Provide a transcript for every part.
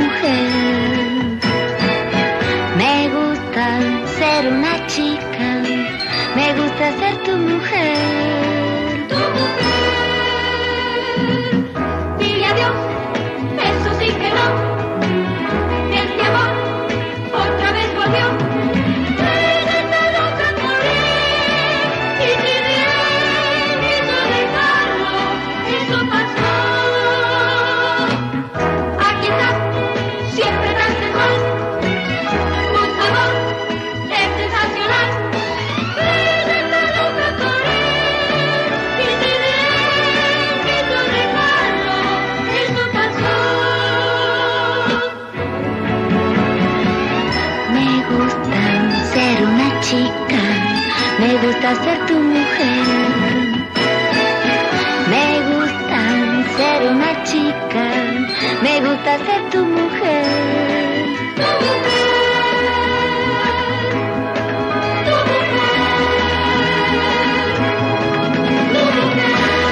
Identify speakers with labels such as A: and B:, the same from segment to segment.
A: mujer. Me gusta ser una chica, me gusta ser tu mujer. Tu mujer. Dile adiós, eso sí que no. De este amor, otra vez volvió. Está loca por él, y si bien quiso dejarlo, eso pasó. Aquí está, siempre tan sensual. Mucho amor, es sensacional. Está loca por él, y si bien quiso dejarlo, eso pasó. Me gusta ser una chica, me gusta ser tu mujer. Me gusta ser una chica, me gusta ser tu mujer. Tu mujer. Tu mujer. Tu mujer.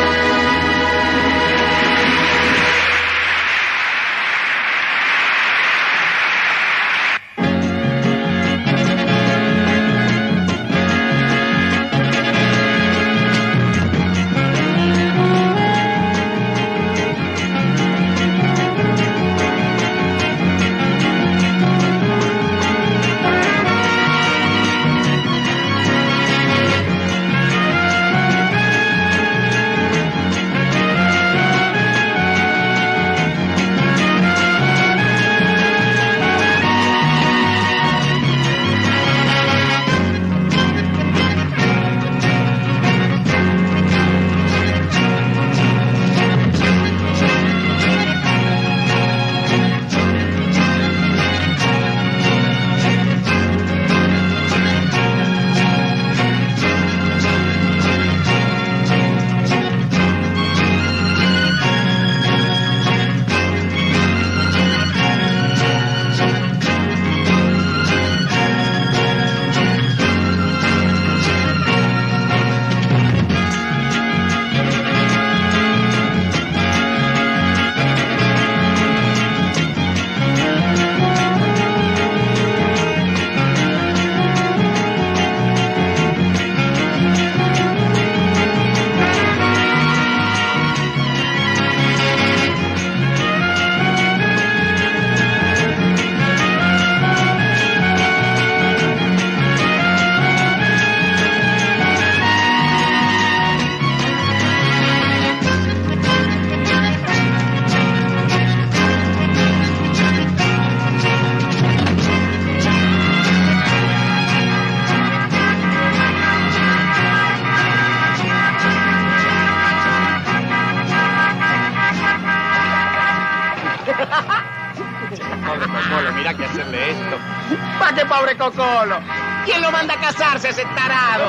B: Pobre Cocolo, mira que hacerle esto.
C: ¡Pate, pobre Cocolo! ¿Quién lo manda a casarse, ese tarado?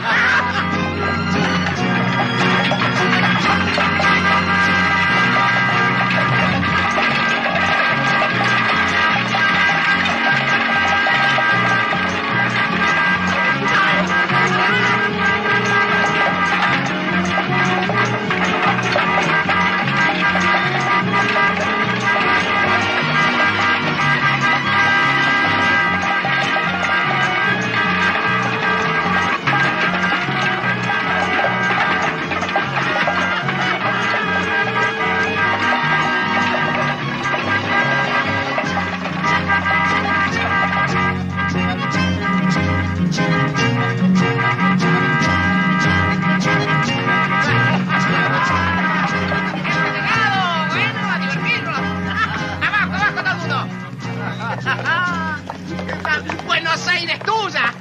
C: Buenos Aires tuya.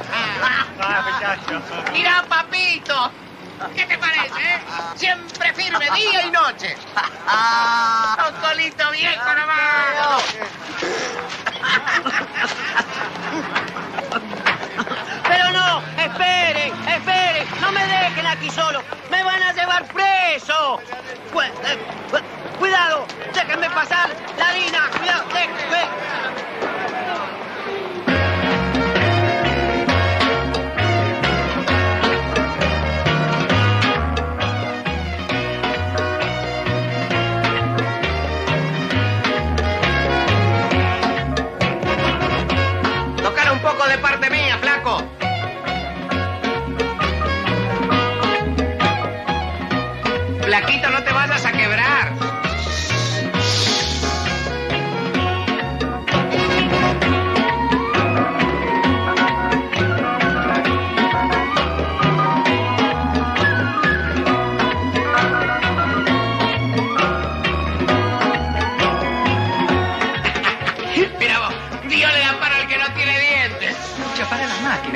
C: Mira, papito. ¿Qué te parece, Siempre firme, día y noche. Cocolito viejo nomás. Pero no, esperen, no me dejen aquí solo. Me van a llevar preso. Cuidado, déjenme pasar. Ladina, cuidado, déjenme.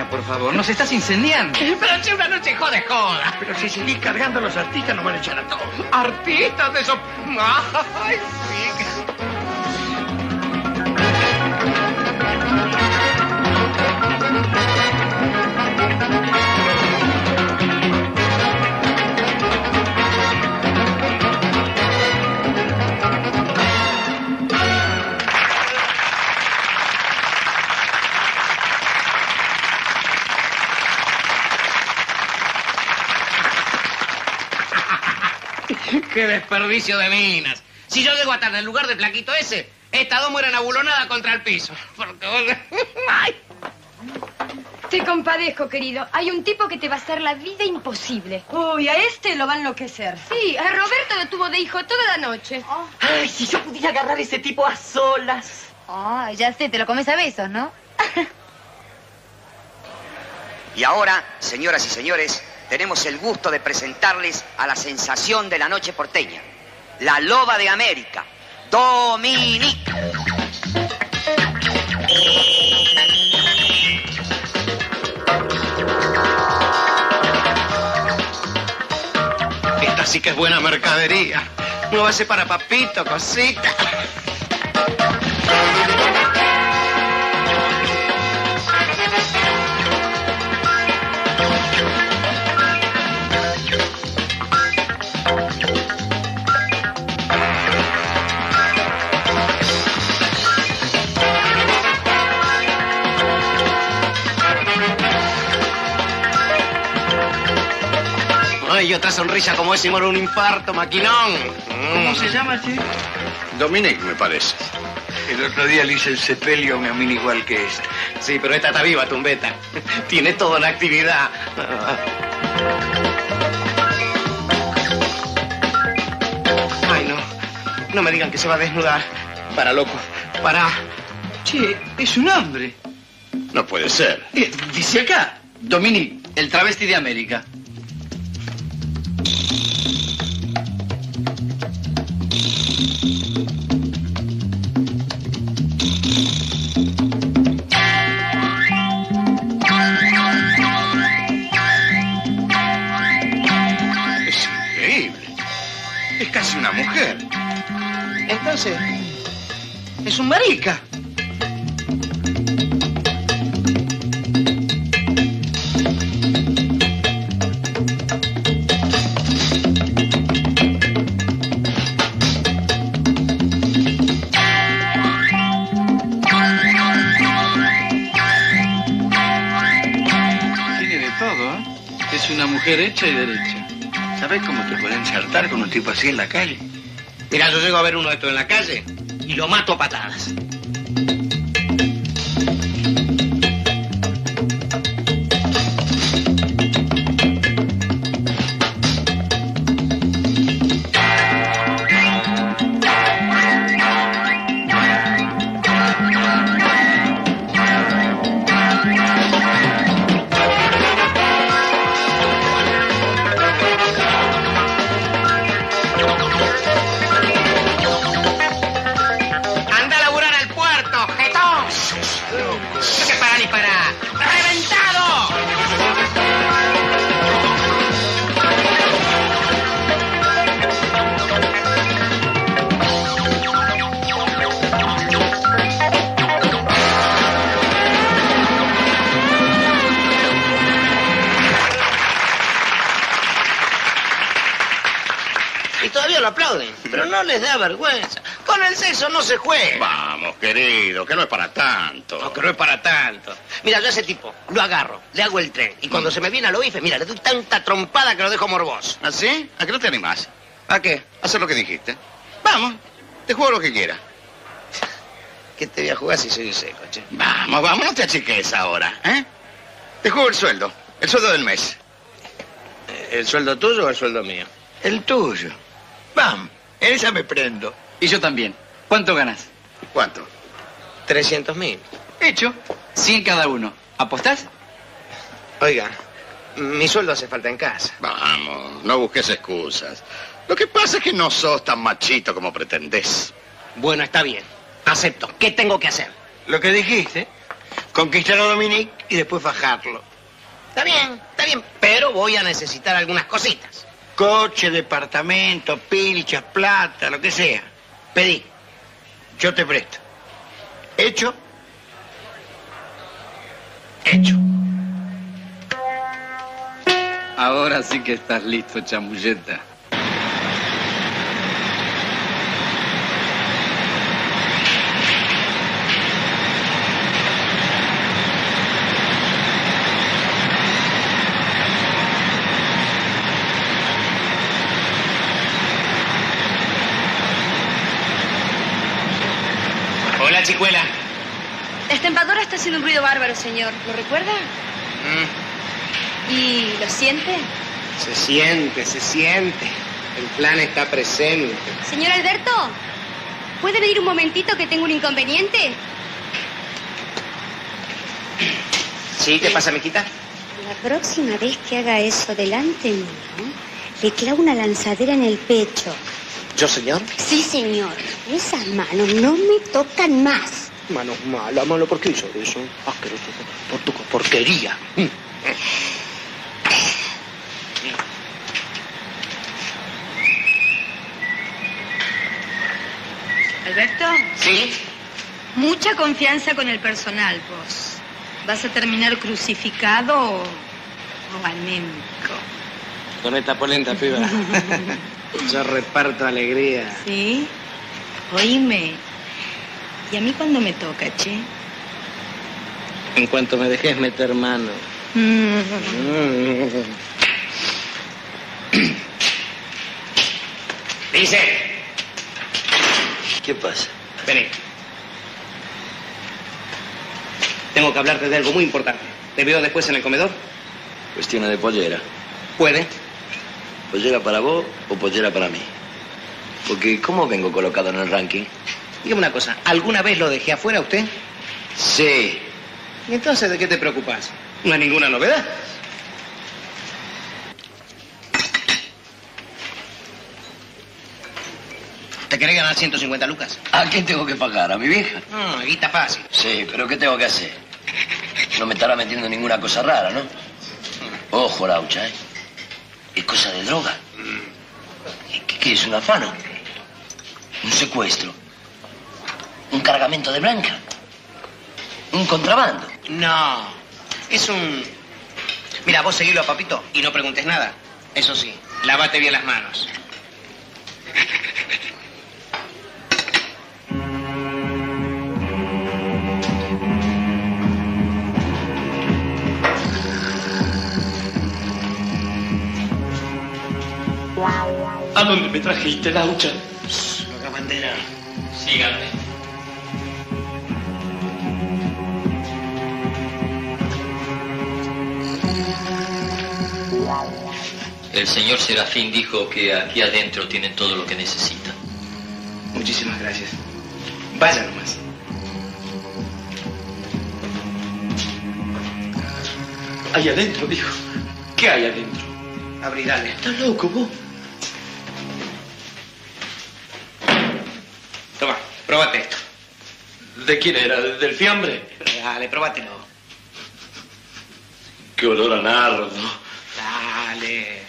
D: por favor. Nos estás incendiando.
B: Pero si una noche jode joda.
E: Pero si seguís cargando a los artistas, nos van a echar a todos.
B: Artistas de esos... Ay, sí. ¡Qué desperdicio de minas! Si yo llego a estar en el lugar del flaquito ese, estas dos mueren abulonada contra el piso. Porque vos... ¡Ay!
F: Te compadezco, querido. Hay un tipo que te va a hacer la vida imposible.
G: Uy, a este lo va a enloquecer.
F: Sí, a Roberto lo tuvo de hijo toda la noche.
C: Ay, si yo pudiera agarrar a ese tipo a solas.
H: Ah, ya sé, te lo comes a besos, ¿no?
I: Y ahora, señoras y señores, tenemos el gusto de presentarles a la sensación de la noche porteña, la loba de América, Dominique.
B: Esta sí que es buena mercadería. No va a ser para papito, cosita. Y otra sonrisa como esa y muere un infarto, maquinón.
E: ¿Cómo se llama ese?
B: Dominique, me parece.
E: El otro día le hice el sepelio a una mina igual que esta.
B: Sí, pero esta está viva, tumbeta. Tiene toda la actividad. Ay, no. No me digan que se va a desnudar. Para, loco. Para.
D: Che, es un hombre.
B: No puede ser.
D: Dice acá, Dominique, el travesti de América.
B: Es increíble. Es casi una mujer. Entonces, es un marica.
D: Es una mujer hecha y derecha.
E: ¿Sabes cómo te pueden saltar con un tipo así en la calle?
B: Mira, yo llego a ver uno de estos en la calle y lo mato a patadas. Todavía lo aplauden, pero no les da vergüenza. Con el sexo no se juega.
J: Vamos, querido, que no es para tanto.
B: No, que no es para tanto. Mira, yo a ese tipo lo agarro, le hago el tren, y cuando se me viene a lo bife, mira, le doy tanta trompada que lo dejo morboso.
J: ¿Ah, sí? ¿A qué no te animás?
B: ¿A qué?
J: Hacer lo que dijiste. Vamos, te juego lo que quieras.
B: ¿Qué te voy a jugar si soy un seco, che?
J: Vamos, vamos, no te achiques ahora, ¿eh? Te juego el sueldo del mes.
B: ¿El sueldo tuyo o el sueldo mío?
E: El tuyo. Vamos, en esa me prendo.
D: Y yo también. ¿Cuánto ganas?
J: ¿Cuánto?
B: 300.000.
D: Hecho. 100 cada uno. ¿Apostás?
B: Oiga, mi sueldo hace falta en casa.
J: Vamos, no busques excusas. Lo que pasa es que no sos tan machito como pretendés.
B: Bueno, está bien. Acepto. ¿Qué tengo que hacer?
E: Lo que dijiste. Conquistar a Dominique y después fajarlo.
B: Está bien, pero voy a necesitar algunas cositas.
E: Coche, departamento, pilchas, plata, lo que sea. Pedí. Yo te presto. ¿Hecho? Hecho.
D: Ahora sí que estás listo, chamulleta.
B: Hola, chicuela.
F: La estampadora está haciendo un ruido bárbaro, señor. ¿Lo recuerda? ¿Y lo siente?
B: Se siente. El plan está presente.
F: Señor Alberto, ¿puede venir un momentito que tengo un inconveniente?
B: ¿Sí? ¿Qué pasa, mijita?
K: La próxima vez que haga eso delante mío, le clavo una lanzadera en el pecho.
B: ¿Yo, señor?
K: Sí, señor. Esas manos no me tocan más.
B: Manos malas, malo, ¿por qué hizo eso? Asqueroso, por tu porquería.
G: Alberto,
B: ¿Sí?
G: mucha confianza con el personal, vos. ¿Vas a terminar crucificado o anémico?
B: Con esta polenta, piba. Yo reparto alegría.
G: ¿Sí? Oíme. ¿Y a mí cuándo me toca, che?
B: En cuanto me dejes meter mano. Dice.
C: ¿Qué pasa?
B: Vení. Tengo que hablarte de algo muy importante. ¿Te veo después en el comedor?
C: Cuestiones de pollera.
B: ¿Puede?
C: ¿Pollera para vos o pollera para mí? Porque, ¿cómo vengo colocado en el ranking?
B: Dígame una cosa. ¿Alguna vez lo dejé afuera usted?
C: Sí.
B: ¿Y entonces de qué te preocupas? No hay ninguna novedad. ¿Te querés ganar 150 lucas?
C: ¿A quién tengo que pagar? ¿A mi vieja?
B: No, guita fácil.
C: Sí, pero ¿qué tengo que hacer? No me estará metiendo ninguna cosa rara, ¿no? Ojo, Laucha, ¿eh? ¿Es cosa de droga? ¿Qué es? ¿Un afano? ¿Un secuestro? ¿Un cargamento de blanca? ¿Un contrabando?
B: No, es un... Mira, vos seguilo a Papito y no preguntes nada. Eso sí, lávate bien las manos.
L: ¿A dónde me trajiste, Laucha?
B: La bandera.
L: Síganme.
M: El señor Serafín dijo que aquí adentro tienen todo lo que necesitan.
B: Muchísimas gracias. Vaya nomás.
L: Ahí adentro, dijo. ¿Qué hay adentro?
B: Abrí, dale.
L: ¿Estás loco, vos?
B: Toma, probate esto.
L: ¿De quién era? ¿Del fiambre?
B: Dale, probátelo.
L: Qué olor a nardo.
B: Dale.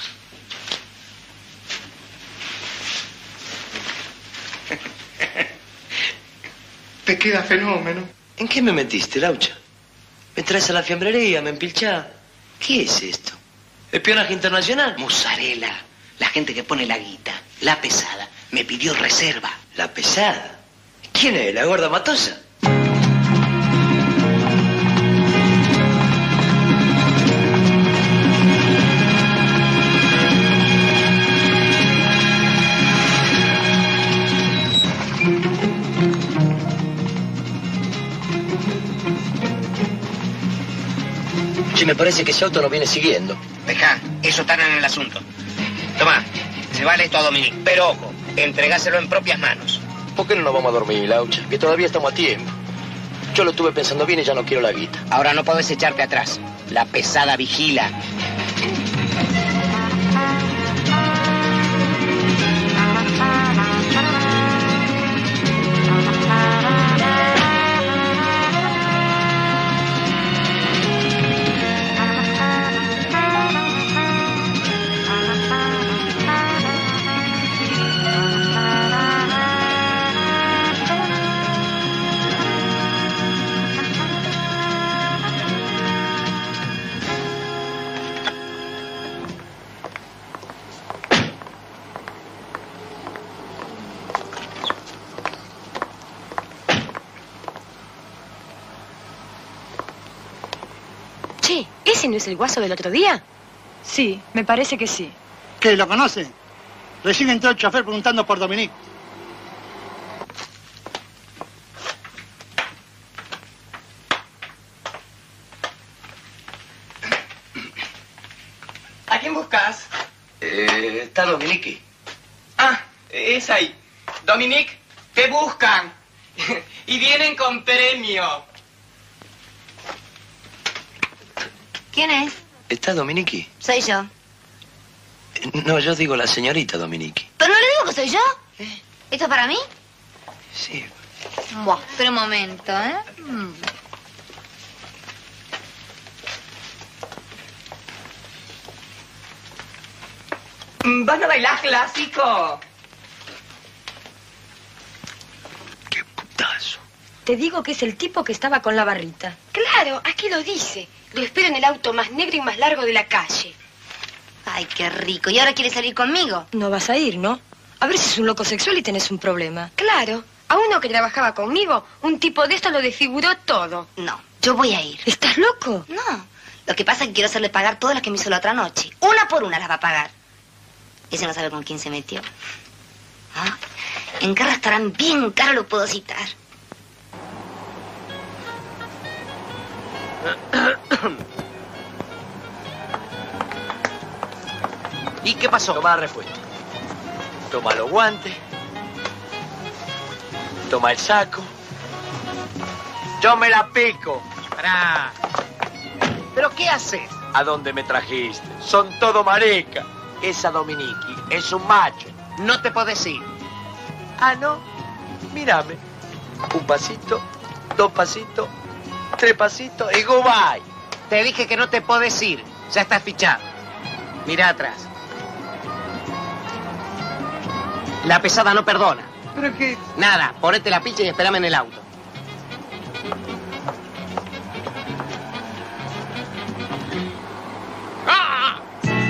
B: Te queda fenómeno.
C: ¿En qué me metiste, Laucha? ¿Me traes a la fiambrería? ¿Me empilchás? ¿Qué es esto? ¿Espionaje internacional?
B: Mozzarella. La gente que pone la guita, la pesada, me pidió reserva.
C: ¿La pesada? ¿Quién es? ¿La gorda matosa? Sí, me parece que ese auto nos viene siguiendo.
B: Dejá, eso está en el asunto. Tomá, se vale esto a Dominique. Pero ojo, entregáselo en propias manos.
C: ¿Por qué no nos vamos a dormir, Laucha? Que todavía estamos a tiempo. Yo lo estuve pensando bien y ya no quiero la guita.
B: Ahora no podés echarte atrás. La pesada vigila.
F: Che, ¿ese no es el guaso del otro día?
N: Sí, me parece que sí.
O: ¿Qué, lo conoce? Recién entró el chofer preguntando por Dominique.
P: ¿A quién buscas?
C: Está Dominique.
P: Ah, es ahí. Dominique, te buscan. Y vienen con premio.
H: ¿Quién es?
C: ¿Está Dominique?
H: Soy yo.
C: No, yo digo la señorita Dominique.
H: ¿Pero no le digo que soy yo? ¿Esto es para mí?
C: Sí.
H: Buah, pero un momento, ¿eh?
P: ¿Van a bailar clásico?
F: Te digo que es el tipo que estaba con la barrita.
Q: Claro, aquí lo dice. Lo espero en el auto más negro y más largo de la calle.
H: Ay, qué rico. ¿Y ahora quiere salir conmigo?
F: No vas a ir, ¿no? A ver si es un loco sexual y tenés un problema.
Q: Claro. A uno que trabajaba conmigo, un tipo de esto lo desfiguró todo.
H: No, yo voy a ir.
F: ¿Estás loco?
H: No. Lo que pasa es que quiero hacerle pagar todas las que me hizo la otra noche. Una por una las va a pagar. Ese no sabe con quién se metió. Ah, en carro estarán bien caro, lo puedo citar.
B: ¿Y qué pasó?
C: Toma repuesto. Toma los guantes. Toma el saco. Yo me la pico.
B: Pará. ¿Pero qué haces?
C: ¿A dónde me trajiste? Son todo marica. Esa Dominique es un macho.
B: No te podés ir.
C: Ah, ¿no? Mírame. Un pasito, 2 pasitos, 3 pasitos y goodbye.
B: Te dije que no te podés ir. Ya estás fichado. Mirá atrás. La pesada no perdona.
P: ¿Pero qué?
B: Nada, ponete la picha y espérame en el auto. ¡Ah!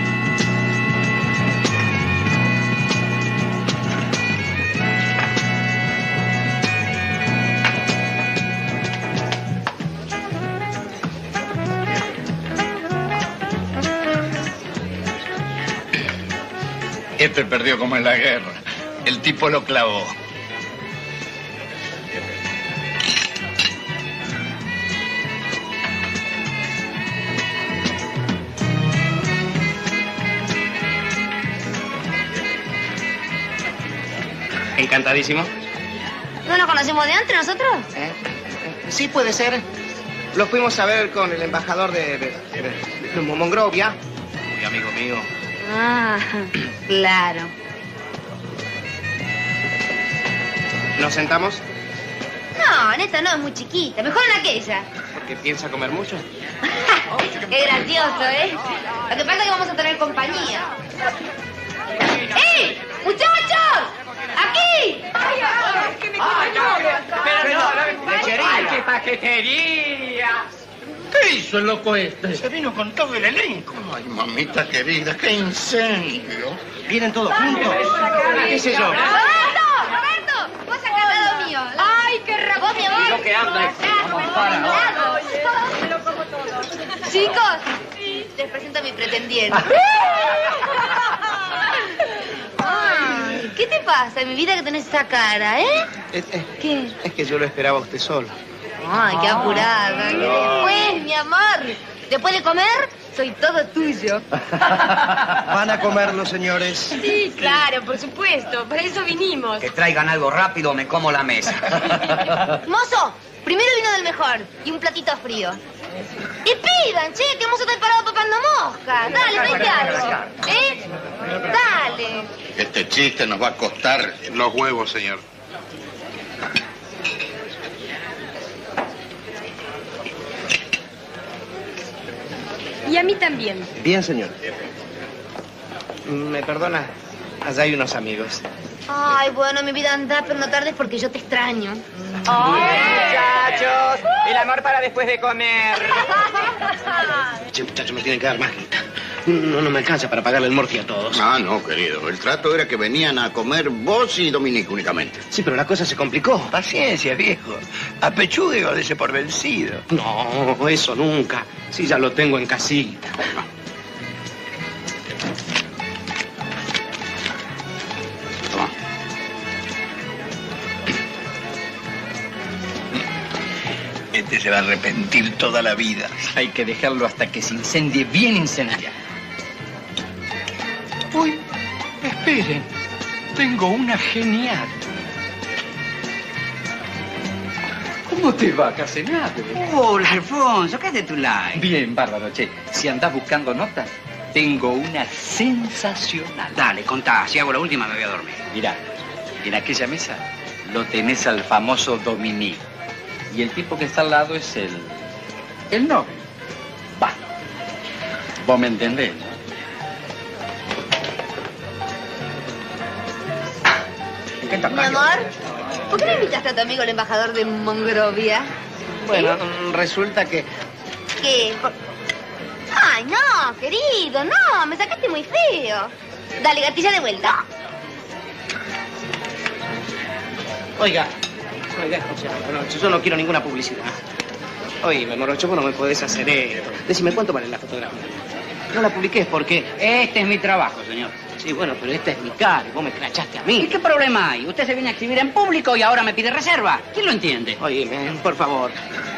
J: Este perdió como en la guerra. El tipo lo clavó.
B: Encantadísimo.
H: ¿No nos conocemos de antes nosotros?
B: Sí, puede ser. Lo fuimos a ver con el embajador de Monrovia. Muy amigo mío.
H: Ah, claro.
B: ¿Nos sentamos?
H: No, en esta no, es muy chiquita. Mejor en aquella.
B: Porque piensa comer mucho.
H: Qué gracioso, ¿eh? Lo que pasa es que vamos a tener compañía. ¡Ey! ¡Muchachos! ¡Aquí!
P: ¡Ay, qué paquetería!
O: ¿Qué hizo el loco este? Se vino con todo el elenco.
J: Ay, mamita querida, qué incendio.
B: ¿Vienen todos juntos? ¿Qué sé yo?
H: ¡Roberto! ¡Vos acá al lado mío! ¡Ay, qué raro! ¡Vos, mi amor!
P: Lo que anda
H: Chicos, les presento a mi pretendiente. Ay, ¿qué te pasa, mi vida, que tenés esa cara, ¿Qué?
B: Es que yo lo esperaba a usted solo.
H: Ay, qué apurada. Que después, mi amor, después de comer, soy todo tuyo.
R: ¿Van a comerlo, señores?
Q: Sí, claro, por supuesto. Para eso vinimos.
I: Que traigan algo rápido o me como la mesa.
H: Mozo, primero vino del mejor y un platito frío. Y pidan, che, que mozo está parado papando mosca. Dale, tráete algo. Dale.
J: Este chiste nos va a costar los huevos, señor.
F: Y a mí también.
R: Bien, señor.
B: ¿Me perdona? Allá hay unos amigos.
H: Ay, bueno, mi vida anda, pero no tardes porque yo te extraño.
P: Muchachos, el amor para después de comer.
B: Che, muchachos, me tienen que dar más guita. No me alcanza para pagarle el morfi a todos.
J: Ah, no, querido. El trato era que venían a comer vos y Dominique únicamente.
B: Sí, pero la cosa se complicó.
E: Paciencia, viejo. Apechugue o dése por vencido.
B: No, eso nunca. Sí, ya lo tengo en casita.
J: Toma.
E: Este se va a arrepentir toda la vida.
D: Hay que dejarlo hasta que se incendie bien incendiado.
L: Uy, esperen. Tengo una genial. ¿Cómo te va, Casenave?
D: Hola, Alfonso, ¿qué es de tu like? Bien, bárbaro, che. Si andás buscando notas, tengo una sensacional.
B: Dale, contá. Si hago la última me voy a dormir.
D: Mirá, en aquella mesa lo tenés al famoso Dominique. Y el tipo que está al lado es el Nobel. Va. Vos me entendés, ¿no?
H: Mi amor, ¿por qué no invitaste a tu amigo el embajador de Monrovia?
B: Bueno, resulta que...
H: ¿Qué? Ay, no, querido, no, me sacaste muy feo. Dale, gatilla de vuelta.
B: Oiga, o sea, Morocho, yo no quiero ninguna publicidad. Oíme, Morocho, vos no me podés hacer esto. Decime, ¿cuánto vale la fotografía? No la publiqué porque...
S: Este es mi trabajo, señor.
B: Sí, bueno, pero esta es mi cara y vos me crachaste a mí.
S: ¿Y qué problema hay? Usted se viene a exhibir en público y ahora me pide reserva. ¿Quién lo entiende?
B: Oíme, por favor.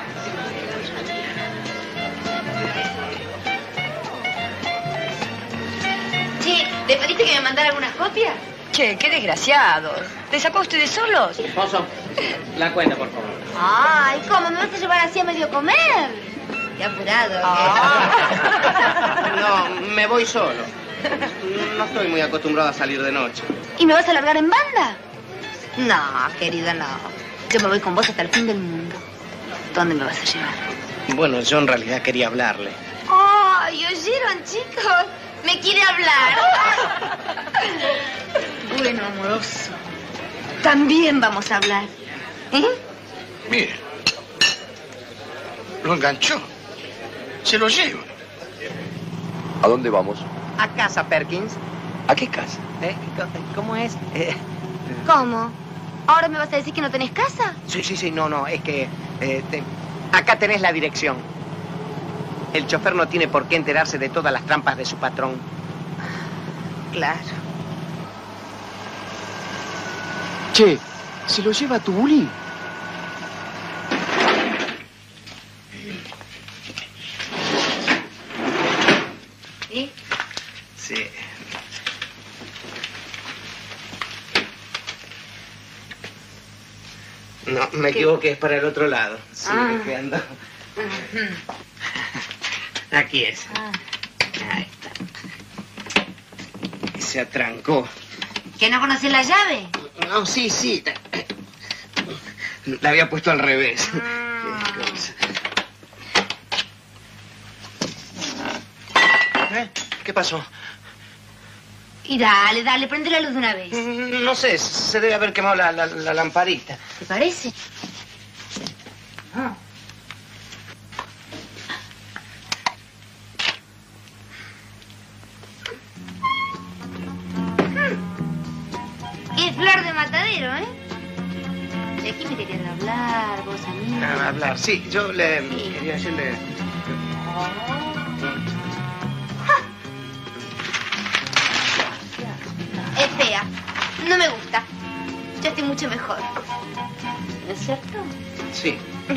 H: Che, ¿le pediste que me mandara algunas copias?
F: Che, qué desgraciado. ¿Le sacó a ustedes solos?
B: Esposo, la cuenta, por favor.
H: Ay, ¿cómo? ¿Me vas a llevar así a medio comer? Qué apurado.
B: No, me voy solo. No estoy muy acostumbrado a salir de noche.
H: ¿Y me vas a largar en banda? No, querido, no. Yo me voy con vos hasta el fin del mundo. ¿Dónde me vas a llevar?
B: Bueno, yo en realidad quería hablarle.
H: Ay, ¿oyeron, chicos? Me quiere hablar. Bueno, amoroso. También vamos a hablar. ¿Eh?
E: Mire. Lo enganchó. Se lo lleva.
T: ¿A dónde vamos?
S: A casa, Perkins.
T: ¿A qué casa?
S: ¿Cómo es?
H: ¿Cómo? ¿Ahora me vas a decir que no tenés casa?
S: Sí, no, es que... acá tenés la dirección. El chofer no tiene por qué enterarse de todas las trampas de su patrón.
H: Claro.
L: Che, ¿se lo lleva tu bully?
H: ¿Sí?
B: Sí. No, me equivoqué, es para el otro lado. Sí, es que ando... Aquí es. Ahí está. Y se atrancó.
H: ¿Que no conoces la llave?
B: No, sí. La había puesto al revés. Qué cosa. ¿Qué pasó?
H: Y dale, prende la luz de una vez.
B: No sé, se debe haber quemado la lamparita.
H: ¿Te parece? Qué flor de matadero, ¿eh? Y aquí me querían hablar, vos a mí.
B: Hablar, sí. Yo le quería decirle...
H: Es fea. No me gusta. Yo estoy mucho mejor. ¿No es cierto?
B: Sí.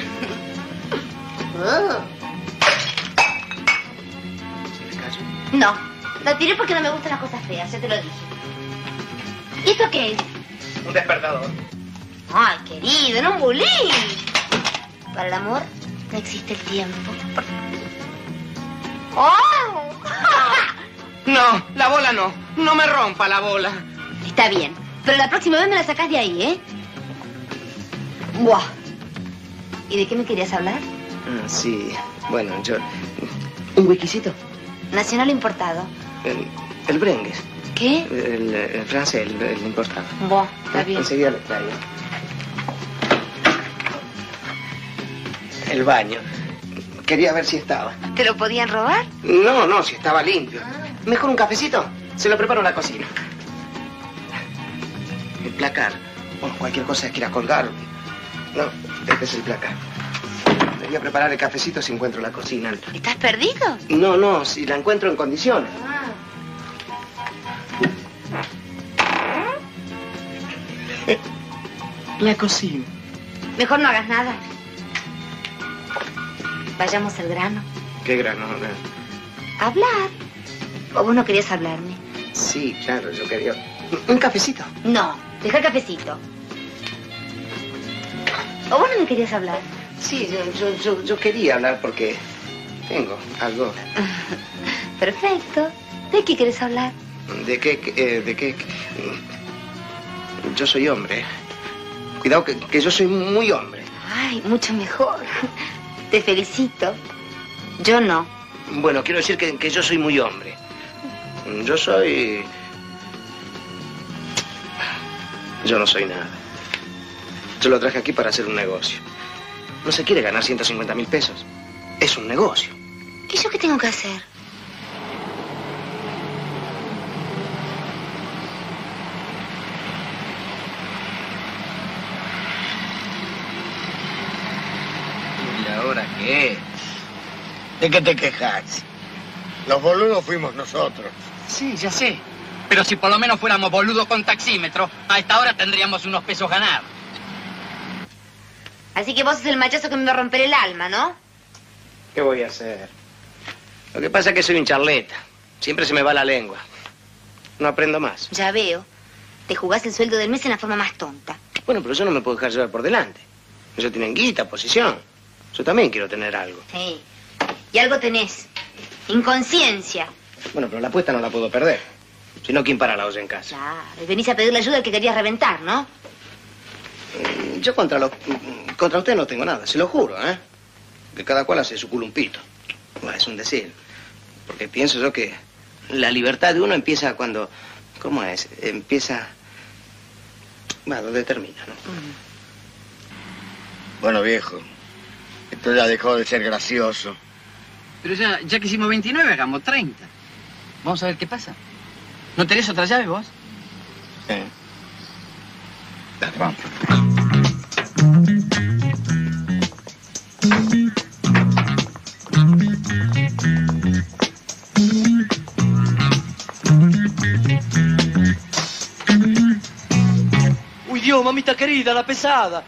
B: ¿Se le cayó?
H: No. La tiré porque no me gustan las cosas feas, ya te lo dije. ¿Y esto qué es?
B: Un despertador.
H: Ay, querido, no un bulín. Para el amor no existe el tiempo. ¡Oh!
B: No, la bola no. No me rompa la bola.
H: Está bien, pero la próxima vez me la sacás de ahí, ¿eh? Buah. ¿Y de qué me querías hablar?
B: Sí, bueno, yo... ¿Un whiskycito?
H: Nacional importado.
B: El Brengues.
H: ¿Qué?
B: El francés, el importado.
H: Buah, está bien.
B: Enseguida le traigo. El baño. Quería ver si estaba.
H: ¿Te lo podían robar?
B: No, si estaba limpio. ¿Mejor un cafecito? Se lo preparo en la cocina. El placar. Bueno, cualquier cosa que quiera colgar. No, este es el placar. Debería preparar el cafecito si encuentro la cocina.
H: ¿Estás perdido?
B: No, si la encuentro en condiciones. La cocina.
H: Mejor no hagas nada. Vayamos al grano.
B: ¿Qué grano?
H: ¿Hablar? ¿O vos no querías hablarme?
B: Sí, claro, yo quería... ¿Un cafecito?
H: No, deja el cafecito. ¿O vos no me querías hablar?
B: Sí, yo quería hablar porque tengo algo.
H: Perfecto. ¿De qué quieres hablar?
B: ¿De qué? Yo soy hombre. Cuidado que yo soy muy hombre.
H: Ay, mucho mejor. Te felicito. Yo no.
B: Bueno, quiero decir que yo soy muy hombre. Yo no soy nada. Yo lo traje aquí para hacer un negocio. No se quiere ganar 150.000 pesos. Es un negocio.
H: ¿Y yo qué tengo que hacer?
E: ¿Y ahora qué? ¿De qué te quejas? Los boludos fuimos nosotros.
D: Sí, ya sé. Pero si por lo menos fuéramos boludos con taxímetro, a esta hora tendríamos unos pesos ganados.
H: Así que vos sos el machazo que me va a romper el alma, ¿no?
B: ¿Qué voy a hacer? Lo que pasa es que soy un charleta. Siempre se me va la lengua. No aprendo más.
H: Ya veo. Te jugás el sueldo del mes en la forma más tonta.
B: Bueno, pero yo no me puedo dejar llevar por delante. Ellos tienen guita, posición. Yo también quiero tener algo.
H: Sí. Y algo tenés. Inconsciencia.
B: Bueno, pero la apuesta no la puedo perder. Si no, ¿quién para la olla en casa?
H: Claro. Y venís a pedirle ayuda al que querías reventar, ¿no?
B: Yo contra usted no tengo nada, se lo juro, ¿eh? Que cada cual hace su culumpito. Bueno, es un decir. Porque pienso yo que la libertad de uno empieza cuando... ¿Cómo es? Empieza... Bueno, donde termina, ¿no?
E: Bueno, viejo, esto ya dejó de ser gracioso.
D: Pero ya que hicimos 29, hagamos 30. Vamos a ver qué pasa. ¿No tenés otra llave vos?
E: Dale, vamos.
L: Uy, Dios, mamita querida, la pesada.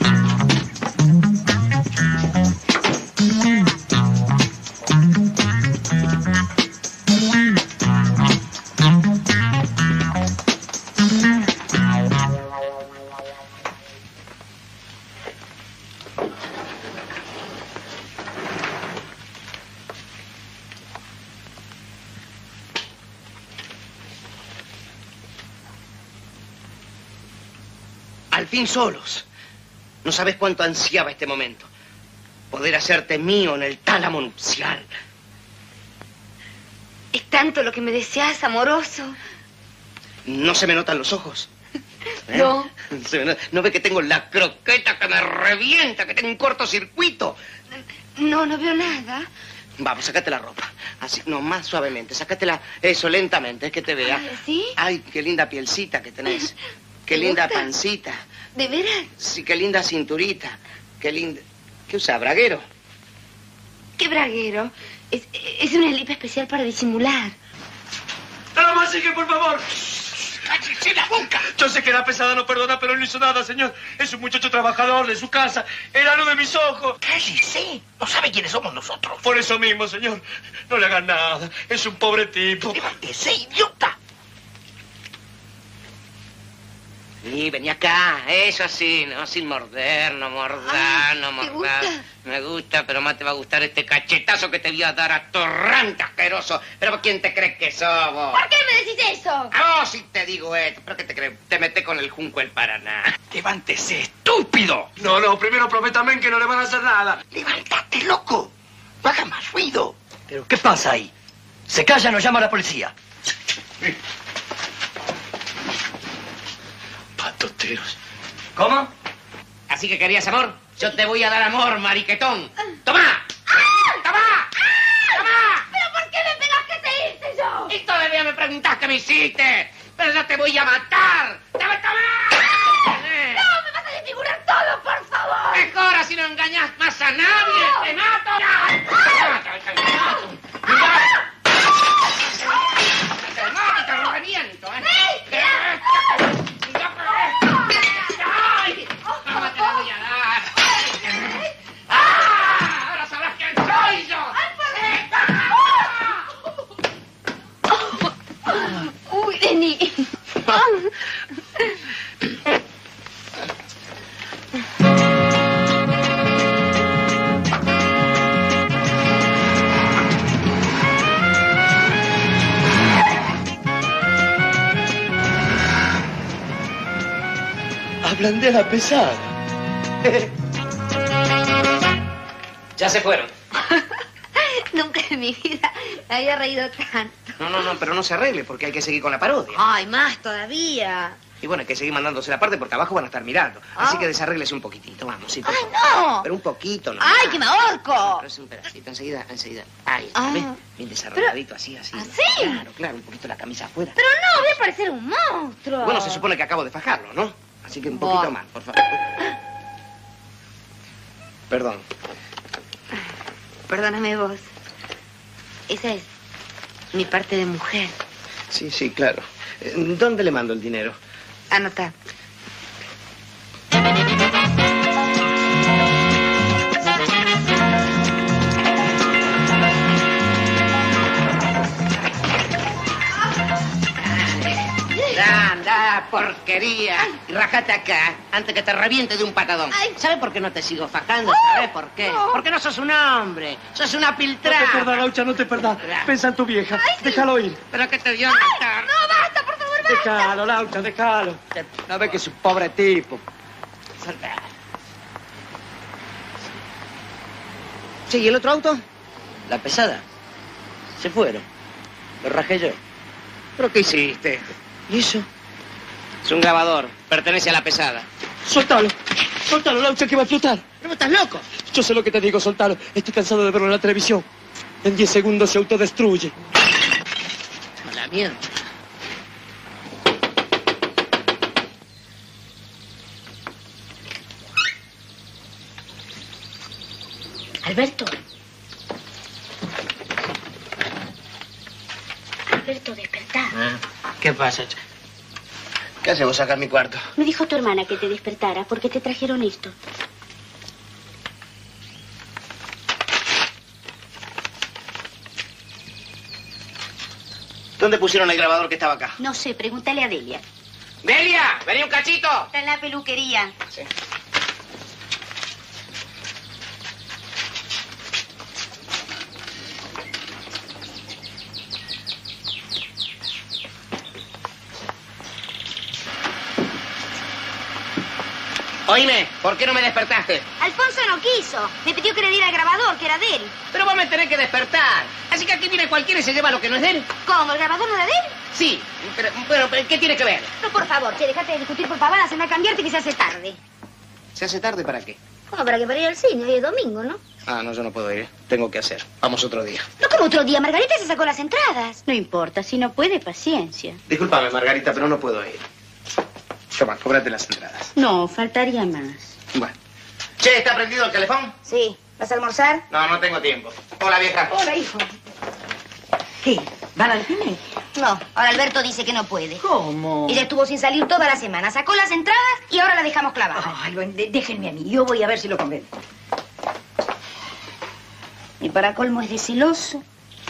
B: Al fin solos. No sabes cuánto ansiaba este momento. Poder hacerte mío en el tálamo nupcial.
H: Es tanto lo que me deseas, amoroso.
B: ¿No se me notan los ojos? ¿Eh?
H: No.
B: ¿No ve que tengo la croqueta que me revienta, que tengo un cortocircuito?
H: No veo nada.
B: Vamos, sácate la ropa. Así, no, más suavemente. Sácatela, eso, lentamente, que te vea.
H: ¿Sí?
B: Ay, qué linda pielcita que tenés. Qué linda
H: gusta?
B: pancita.
H: ¿De veras?
B: Sí, qué linda cinturita. Qué linda... ¿Qué usa, braguero?
H: ¿Qué braguero? Es una lipa especial para disimular.
L: ¡Nada más, sigue, por favor!
B: ¡Cállese la boca!
L: Yo sé que la pesada no perdona, pero no hizo nada, señor. Es un muchacho trabajador de su casa. Era luz de mis ojos.
E: ¡Cállese! No sabe quiénes somos nosotros.
L: Por eso mismo, señor. No le hagan nada. Es un pobre tipo.
E: ¡Levántese, idiota!
B: Sí, vení acá, eso sí, ¿no? Sin morder, no mordar, no mordar.
H: gusta?
B: Me gusta, pero más te va a gustar este cachetazo que te voy a dar a torrante asqueroso. ¿Pero quién te crees que sos vos?
H: ¿Por qué me decís eso?
B: A vos sí te digo esto, ¿pero qué te crees? Te metés con el junco el Paraná.
E: ¡Levántese, estúpido!
L: No, primero prométame que no le van a hacer nada.
E: ¡Levántate, loco! ¡No haga más ruido!
L: ¿Pero qué pasa ahí? ¿Se callan o llama a la policía? Patoteros.
B: ¿Cómo? ¿Así que querías amor? Yo te voy a dar amor, mariquetón. ¡Toma! ¡Toma! ¡Toma!
H: ¿Pero por qué me pegaste ese irte yo?
B: Y
S: preguntás qué me hiciste? ¡Pero yo te voy a matar! ¡Te voy a matar!
H: ¡No, me vas a desfigurar todo, por favor!
S: Mejor, así no engañas más a nadie. ¡Te mato! Te lo reviento, ¿eh? ¡Ay! ¿Cómo te la voy a dar? ¡Ah! ¡Ahora sabrás quién soy yo!
H: Uy, vení.
B: Hablan de la pesada.
S: Ya se fueron.
H: Nunca en mi vida me había reído tanto.
S: No, pero no se arregle porque hay que seguir con la parodia.
H: Ay, más todavía.
S: Y bueno, hay que seguir mandándose la parte porque abajo van a estar mirando. Así que desarréglese un poquitito, vamos. Sí,
H: ¡Ay, no!
S: Pero un poquito, ¿no?
H: ¡Ay, que me ahorco!
S: Pero es un pedacito, enseguida. Ahí,
H: Ah.
S: ¿ves? Bien desarrolladito, así.
H: ¿Así?
S: Claro, un poquito la camisa afuera.
H: Pero no, voy a parecer un monstruo.
S: Bueno, se supone que acabo de fajarlo, ¿no? Así que un poquito más, por favor. Perdón.
H: Perdóname vos. Esa es mi parte de mujer.
S: Sí, claro. ¿Dónde le mando el dinero?
H: Anota.
S: Anda, porquería. Y rajate acá, antes que te reviente de un patadón. ¿Sabes por qué no te sigo fajando? ¿Sabes por qué? Porque no sos un hombre, sos una piltrada.
L: No te perdás, Laucha, no te perdás. Pensa en tu vieja. Déjalo ir.
S: Pero que te dio a matar.
H: No, basta, por favor, basta.
L: Déjalo, Laucha, déjalo.
B: No ve que es un pobre tipo.
S: Sí, ¿y el otro auto?
B: La pesada. Se fueron. Lo rajé yo.
S: ¿Pero qué hiciste?
B: ¿Y eso?
S: Es un grabador, pertenece a la pesada.
L: Soltalo, Laucha, que va a flotar.
S: ¿No estás loco?
L: Yo sé lo que te digo, soltalo. Estoy cansado de verlo en la televisión. En 10 segundos se autodestruye.
S: A la mierda.
K: Alberto. Alberto, despertá.
S: ¿Qué pasa? ¿Qué haces vos sacar mi cuarto?
K: Me dijo tu hermana que te despertara porque te trajeron esto.
S: ¿Dónde pusieron el grabador que estaba acá?
K: No sé, pregúntale a Delia.
S: ¡Delia! ¡Vení un cachito!
K: Está en la peluquería.
S: Sí. Oíme, ¿por qué no me despertaste?
H: Alfonso no quiso. Me pidió que le diera el grabador, que era de él.
S: Pero vos me tenés que despertar. Así que aquí viene cualquiera y se lleva lo que no es de él.
H: ¿Cómo? ¿El grabador no era de él?
S: Sí, pero bueno, ¿qué tiene que ver?
H: No, por favor, che, dejate de discutir por pavadas, anda a cambiarte que se hace tarde.
S: ¿Se hace tarde para qué?
H: ¿Cómo? Para que para ir al cine, hoy es domingo, ¿no?
S: Ah, no, yo no puedo ir. Tengo que hacer. Vamos otro día.
H: No, como otro día, Margarita se sacó las entradas.
K: No importa, si no puede, paciencia.
S: Discúlpame, Margarita, pero no puedo ir. Toma, cóbrate las entradas.
K: No, faltaría más.
S: Bueno. Che, ¿está prendido el teléfono?
H: Sí. ¿Vas a almorzar?
S: No, no tengo tiempo. Hola, vieja.
H: Hola, hijo.
U: ¿Qué? ¿Van al cine?
H: No, ahora Alberto dice que no puede.
U: ¿Cómo?
H: Ella estuvo sin salir toda la semana. Sacó las entradas y ahora la dejamos clavada.
U: Ay, déjenme a mí. Yo voy a ver si lo convenzo.
K: Y para colmo es de celoso.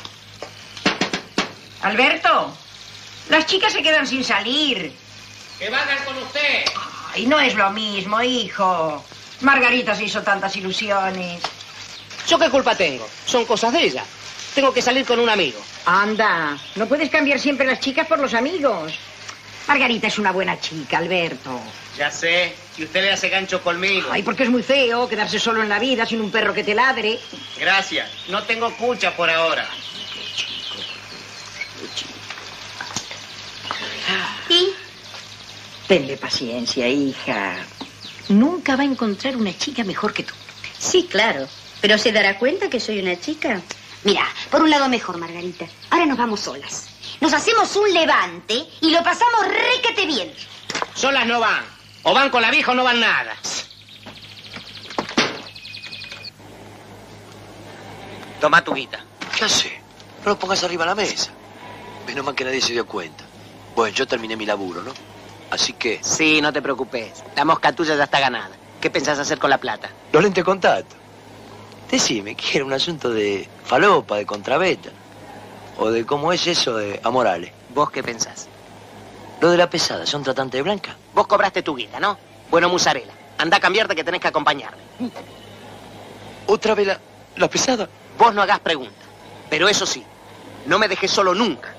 U: Alberto, las chicas se quedan sin salir.
S: ¡Que vayan con usted!
U: Ay, no es lo mismo, hijo. Margarita se hizo tantas ilusiones.
S: ¿Yo qué culpa tengo? Son cosas de ella. Tengo que salir con un amigo.
U: Anda, no puedes cambiar siempre las chicas por los amigos. Margarita es una buena chica, Alberto.
S: Ya sé, y usted le hace gancho conmigo.
U: Ay, porque es muy feo quedarse solo en la vida sin un perro que te ladre.
S: Gracias, no tengo cucha por ahora.
K: ¿Y?
U: Tenle paciencia, hija. Nunca va a encontrar una chica mejor que tú.
K: Sí, claro. Pero se dará cuenta que soy una chica. Mira, por un lado mejor, Margarita. Ahora nos vamos solas.
H: nos hacemos un levante y lo pasamos requete bien.
S: Solas no van. O van con la vieja o no van nada. Toma tu guita.
C: ¿Qué hace? No lo pongas arriba de la mesa. Menos mal que nadie se dio cuenta. Bueno, yo terminé mi laburo, ¿no? Así que...
S: Sí, no te preocupes. La mosca tuya ya está ganada. ¿Qué pensás hacer con la plata?
C: Los lentes de contacto. Decime, ¿qué era un asunto de falopa, de contrabeta? ¿O de cómo es eso de amorales?
S: ¿Vos qué pensás?
C: Lo de la pesada, ¿son tratantes de blanca?
S: Vos cobraste tu guita, ¿no? Bueno, musarela. Anda a cambiarte que tenés que acompañarme.
C: ¿Otra vez la pesada?
S: Vos no hagas preguntas. Pero eso sí, no me dejes solo nunca.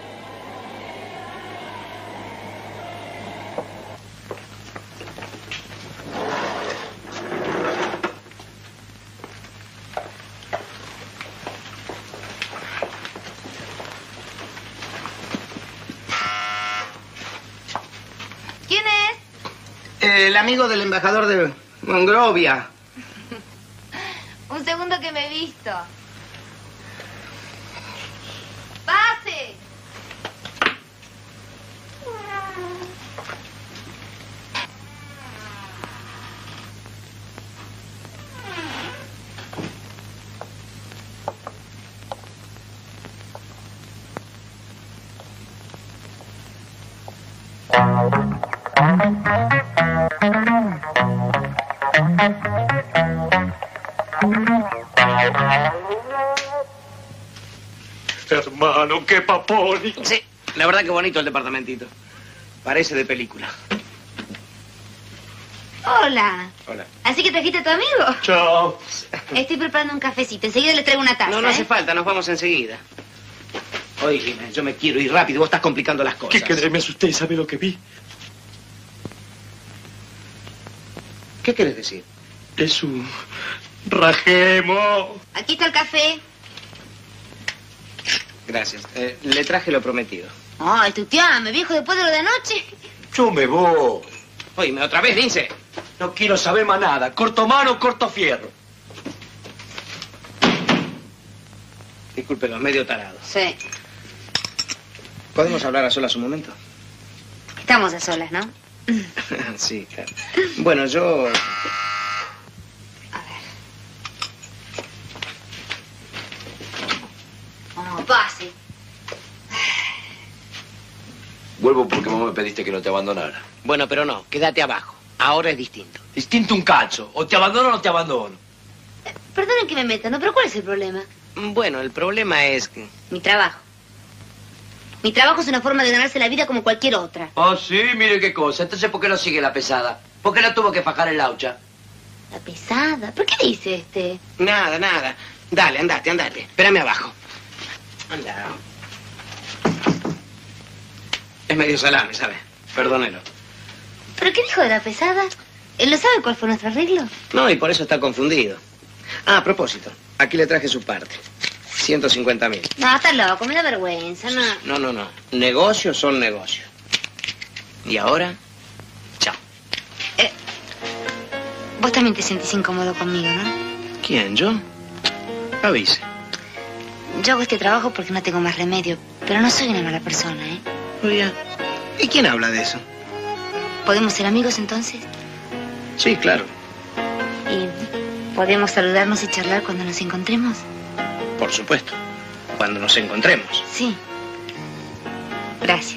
H: ¿Quién es?
S: El amigo del embajador de Monrovia.
H: Un segundo que me he visto. ¡Pase!
L: Hermano, qué paponi.
S: Sí, la verdad que bonito el departamentito. Parece de película.
H: Hola.
S: Hola.
H: ¿Así que trajiste a tu amigo?
L: Chao.
H: Estoy preparando un cafecito. Enseguida le traigo una taza.
S: No hace falta, nos vamos enseguida. Oye, yo me quiero ir rápido, vos estás complicando las cosas.
L: ¿Qué me asusté? ¿Sabe lo que vi?
S: ¿Qué quieres decir?
L: Es un rajemo.
H: Aquí está el café.
S: Gracias. Le traje lo prometido.
H: Ay, tuteame, viejo, después de lo de anoche.
C: Yo me voy.
S: Oíme, otra vez, Vince.
C: No quiero saber más nada. Corto mano, corto fierro.
S: Disculpe, los medio tarados.
H: Sí.
S: ¿Podemos hablar a solas un momento?
H: Estamos a solas, ¿no?
S: Sí, claro. Bueno, yo...
H: Oh, pase.
C: Vuelvo porque vos me pediste que no te abandonara.
S: Bueno, pero no, quédate abajo. Ahora es distinto.
C: Distinto un cacho. O te abandono o no te abandono.
H: Perdonen que me meta, ¿no? Pero ¿cuál es el problema?
S: Bueno, el problema es que...
H: Mi trabajo. Mi trabajo es una forma de ganarse la vida como cualquier otra.
C: Ah, sí, mire qué cosa. Entonces, ¿por qué no sigue la pesada? ¿Por qué la tuvo que fajar el laucha?
H: La pesada. ¿Por qué dice este?
S: Nada, nada. Dale, andate. Espérame abajo. Anda. Es medio salame, ¿sabes? Perdónelo.
H: ¿Pero qué dijo de la pesada? ¿Él no sabe cuál fue nuestro arreglo?
S: No, y por eso está confundido. Ah, a propósito. Aquí le traje su parte. 150.000.
H: No, está loco, me da vergüenza, no.
S: No. Negocios son negocios. Y ahora, chao.
H: Vos también te sentís incómodo conmigo, ¿no?
S: ¿Quién, yo? Avise.
H: Yo hago este trabajo porque no tengo más remedio, pero no soy una mala persona, ¿eh?
S: Oye, ¿y quién habla de eso?
H: ¿Podemos ser amigos entonces?
S: Sí, claro.
H: ¿Y podemos saludarnos y charlar cuando nos encontremos?
S: Por supuesto. Cuando nos encontremos.
H: Sí. Gracias.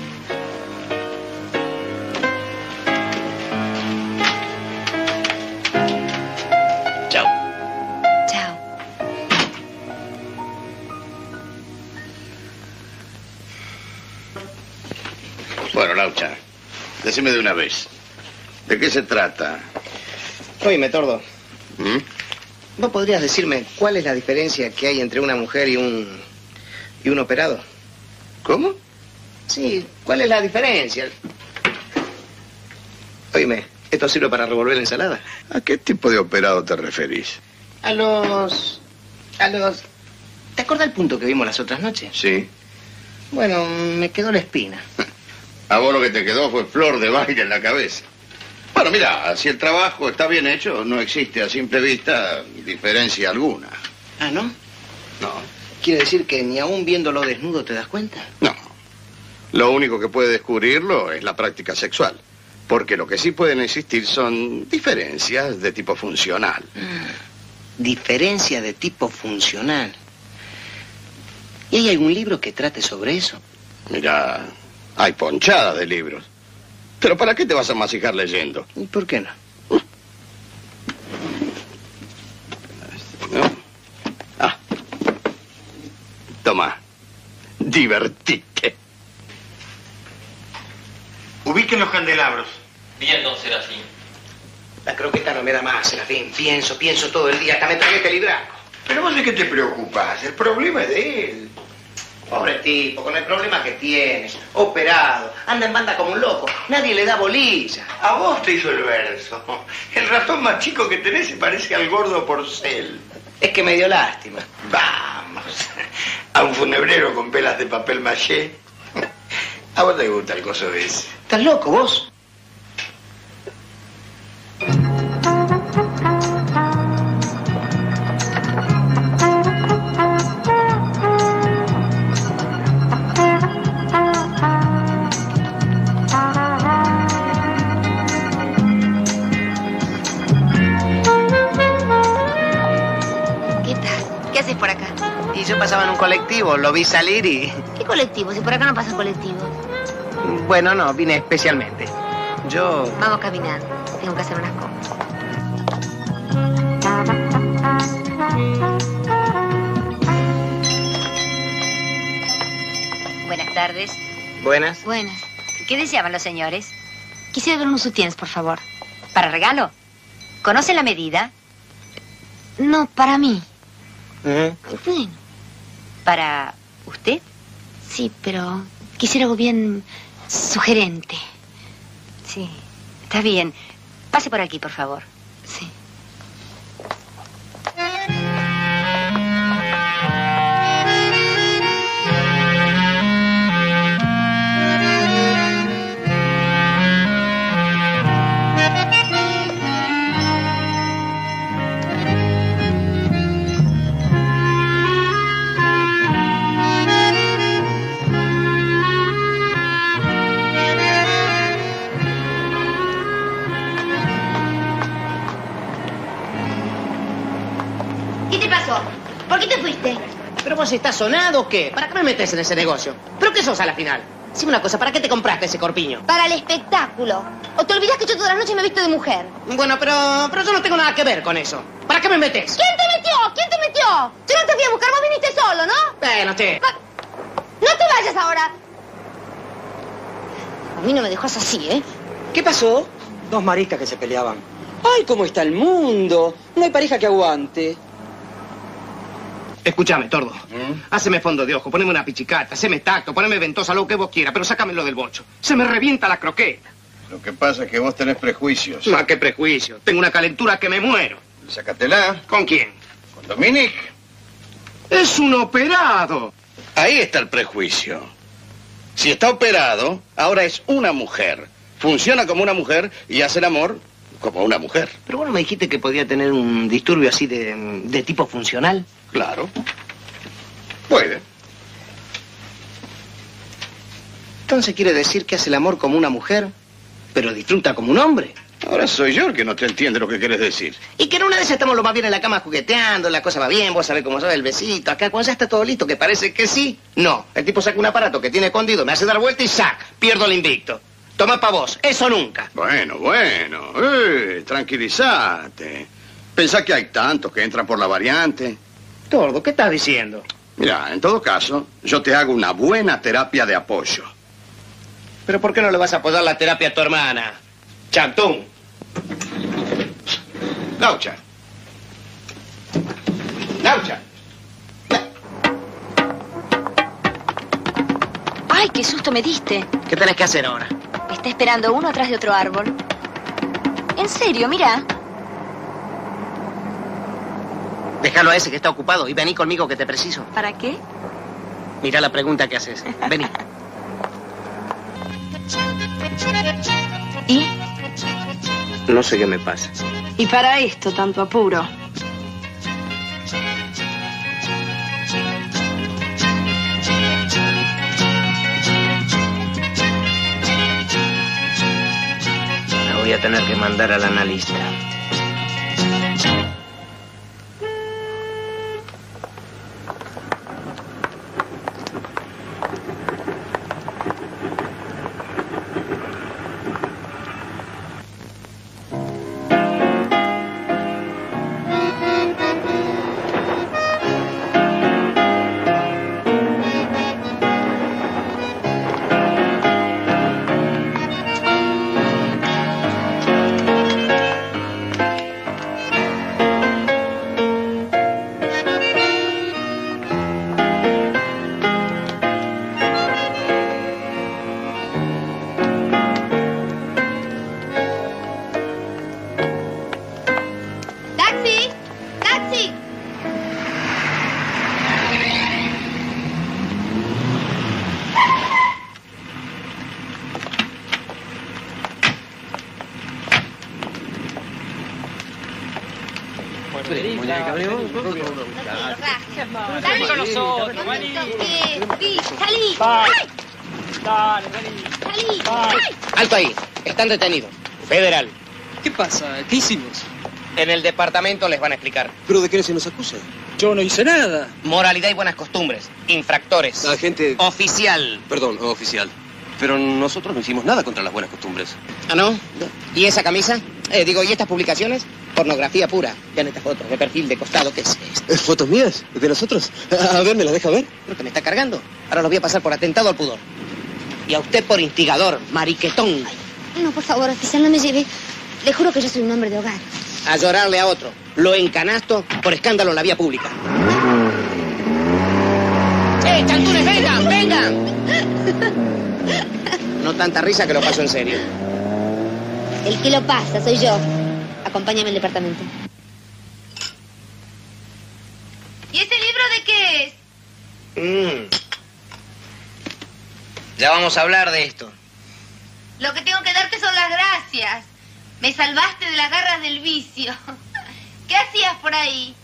S: Chao.
H: Chao.
J: Bueno, Laucha, decime de una vez. ¿De qué se trata?
S: Oye, Tordo. ¿No podrías decirme cuál es la diferencia que hay entre una mujer y un operado?
J: ¿Cómo?
S: Sí, ¿cuál es la diferencia? Oíme, ¿esto sirve para revolver la ensalada?
J: ¿A qué tipo de operado te referís?
S: A los... ¿Te acuerdas el punto que vimos las otras noches?
J: Sí.
S: Bueno, me quedó la espina.
J: A vos lo que te quedó fue flor de baile en la cabeza. Bueno, mira, si el trabajo está bien hecho, no existe a simple vista diferencia alguna.
S: Ah, ¿no?
J: No.
B: ¿Quiere decir que ni aún viéndolo desnudo te das cuenta?
J: No. Lo único que puede descubrirlo es la práctica sexual. Porque lo que sí pueden existir son diferencias de tipo funcional.
B: Diferencia de tipo funcional. ¿Y hay algún libro que trate sobre eso?
J: Mira, hay ponchadas de libros. Pero ¿para qué te vas a masijar leyendo?
B: ¿Y por qué no?
J: Ah. Toma. Divertite.
E: Ubiquen los candelabros.
M: Bien, don Serafín.
B: La croqueta no me da más, Serafín. Pienso todo el día. Hasta me tragué este libraco.
E: Pero vos de qué te preocupás. El problema es de él.
B: Pobre tipo, con el problema que tiene. Operado. Anda en banda como un loco. Nadie le da bolilla.
E: A vos te hizo el verso. El ratón más chico que tenés se parece al gordo Porcel.
B: Es que me dio lástima.
E: Vamos. A un funebrero con pelas de papel maché. ¿A vos te gusta el coso ese?
B: ¿Estás loco vos? Yo pasaba en un colectivo, lo vi salir y...
H: ¿Qué colectivo? Si por acá no pasa colectivo.
B: Bueno, no, vine especialmente. Yo...
H: Vamos caminando. Tengo que hacer unas compras.
Q: Buenas tardes.
B: Buenas.
H: Buenas.
Q: ¿Qué deseaban los señores?
H: Quisiera ver unos sutiens, por favor.
Q: ¿Para regalo? ¿Conoce la medida?
H: No, para mí.
B: Bueno.
Q: ¿Para usted?
H: Sí, pero quisiera algo bien sugerente.
Q: Sí, está bien. Pase por aquí, por favor.
H: Sí. ¿Por qué te fuiste?
S: ¿Pero vos estás sonado o qué? ¿Para qué me metes en ese negocio? ¿Pero qué sos a la final? Dime una cosa, ¿para qué te compraste ese corpiño?
H: Para el espectáculo. ¿O te olvidás que yo todas las noches me he visto de mujer?
S: Bueno, pero yo no tengo nada que ver con eso. ¿Para qué me metes?
H: ¿Quién te metió? ¿Quién te metió? Yo no te fui a buscar, vos viniste solo, ¿no?
S: Bueno,
H: No te vayas ahora. A mí no me dejas así, ¿eh?
A: ¿Qué pasó? Dos maricas que se peleaban. ¡Ay, cómo está el mundo! No hay pareja que aguante.
B: Escúchame, tordo. Háceme fondo de ojo, poneme una pichicata, haceme tacto, poneme ventosa, lo que vos quieras, pero sácamelo del bocho. Se me revienta la croqueta.
J: Lo que pasa es que vos tenés prejuicios.
B: No, qué prejuicio. Tengo una calentura que me muero.
J: Sácatela.
B: ¿Con quién?
J: Con Dominic.
B: Es un operado.
J: Ahí está el prejuicio. Si está operado, ahora es una mujer. Funciona como una mujer y hace el amor como una mujer.
B: Pero bueno, me dijiste que podía tener un disturbio así de tipo funcional.
J: Claro. Puede.
B: Entonces quiere decir que hace el amor como una mujer, pero disfruta como un hombre.
J: Ahora soy yo el que no te entiende lo que quieres decir.
B: Y que en una de esas estamos lo más bien en la cama jugueteando, la cosa va bien, vos sabés cómo sabe el besito. Acá cuando ya está todo listo, que parece que sí. No, el tipo saca un aparato que tiene escondido, me hace dar vuelta y ¡sac! Pierdo el invicto. Toma pa' vos, eso nunca.
J: Bueno, tranquilízate. Pensá que hay tantos que entran por la variante.
B: Tordo, ¿qué estás diciendo?
J: Mira, en todo caso, yo te hago una buena terapia de apoyo.
B: ¿Pero por qué no le vas a apoyar la terapia a tu hermana? Chantún.
J: Laucha. Laucha.
Q: ¡Ay, qué susto me diste!
B: ¿Qué tenés que hacer ahora?
Q: Me está esperando uno atrás de otro árbol. En serio, mira.
B: Déjalo a ese que está ocupado y vení conmigo que te preciso.
Q: ¿Para qué?
B: Mira la pregunta que haces. Vení.
Q: ¿Y?
B: No sé qué me pasa.
N: Y para esto, tanto apuro.
B: voy a tener que mandar al analista.
H: ¡Salí!
P: Dale, vení.
B: Alto ahí. Están detenidos. Federal.
G: ¿Qué pasa? ¿Qué hicimos?
B: En el departamento les van a explicar.
G: ¿Pero de qué se nos acusa? Yo no hice nada.
B: Moralidad y buenas costumbres. Infractores.
G: Agente...
B: Oficial.
G: Perdón, oficial. Pero nosotros no hicimos nada contra las buenas costumbres.
B: ¿Ah, no? ¿Y esa camisa? ¿Y estas publicaciones? Pornografía pura. Vean estas fotos de perfil de costado. ¿Qué es esto?
G: ¿Fotos mías? ¿De nosotros? A ver, ¿me las deja ver?
B: Creo que me está cargando. Ahora los voy a pasar por atentado al pudor. Y a usted por instigador, mariquetón.
H: Ay, no, por favor, oficial, no me lleve. Le juro que yo soy un hombre de hogar.
B: A llorarle a otro. Lo encanasto por escándalo en la vía pública. ¡Chantunes, vengan, vengan! No tanta risa que lo paso en serio.
H: El que lo pasa soy yo. Acompáñame al departamento. ¿Y ese libro de qué es?
B: Ya vamos a hablar de esto.
H: Lo que tengo que darte son las gracias. Me salvaste de las garras del vicio. ¿Qué hacías por ahí?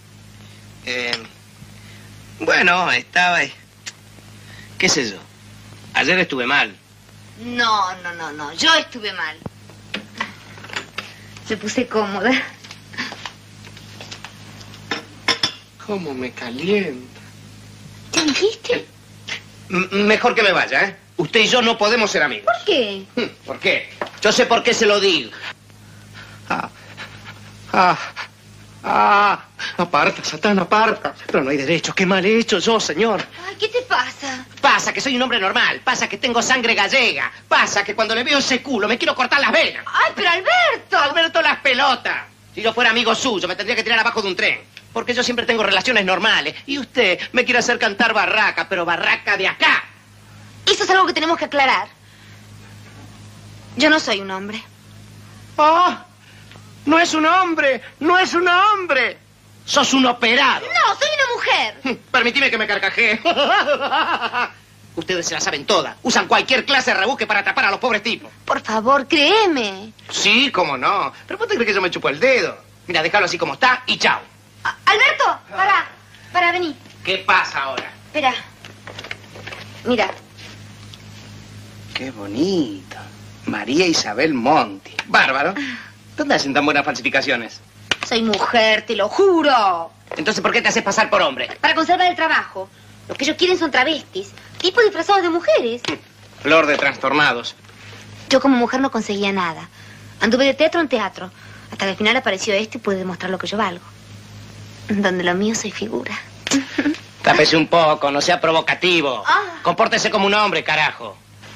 B: Bueno, estaba... ¿Qué sé yo? Ayer estuve mal.
H: No. Yo estuve mal. Me puse cómoda.
B: ¿Cómo me calienta?
H: ¿Qué dijiste?
B: Mejor que me vaya, ¿eh? Usted y yo no podemos ser amigos.
H: ¿Por qué?
B: ¿Por qué? Yo sé por qué se lo digo. Aparta, Satán, aparta. Pero no hay derecho. Qué mal he hecho yo, señor.
H: Ay, ¿qué te pasa?
B: Pasa que soy un hombre normal. Pasa que tengo sangre gallega. Pasa que cuando le veo ese culo me quiero cortar las venas.
H: Ay, pero Alberto.
B: Alberto las pelotas. Si yo fuera amigo suyo me tendría que tirar abajo de un tren. Porque yo siempre tengo relaciones normales. Y usted me quiere hacer cantar barraca, pero barraca de acá.
H: Eso es algo que tenemos que aclarar. Yo no soy un hombre.
B: ¡Oh! ¡No es un hombre! ¡No es un hombre! ¡Sos un operado!
H: No, soy una mujer.
B: Permitime que me carcajee. Ustedes se la saben todas. Usan cualquier clase de rebusque para atrapar a los pobres tipos.
H: Por favor, créeme.
B: Sí, cómo no. ¿Pero vos te crees que yo me chupo el dedo? Mira, déjalo así como está y chao.
H: Alberto, para, vení.
B: ¿Qué pasa ahora?
H: Espera. Mira.
B: Qué bonito. María Isabel Monti. Bárbaro. ¿Dónde hacen tan buenas falsificaciones?
H: Soy mujer, te lo juro.
B: Entonces, ¿por qué te haces pasar por hombre?
H: Para conservar el trabajo. Lo que ellos quieren son travestis. Tipos disfrazados de mujeres.
B: Flor de trastornados.
H: Yo como mujer no conseguía nada. Anduve de teatro en teatro. Hasta que al final apareció este y pude demostrar lo que yo valgo. Donde lo mío soy figura.
B: Tápese un poco, no sea provocativo. Compórtese como un hombre, carajo.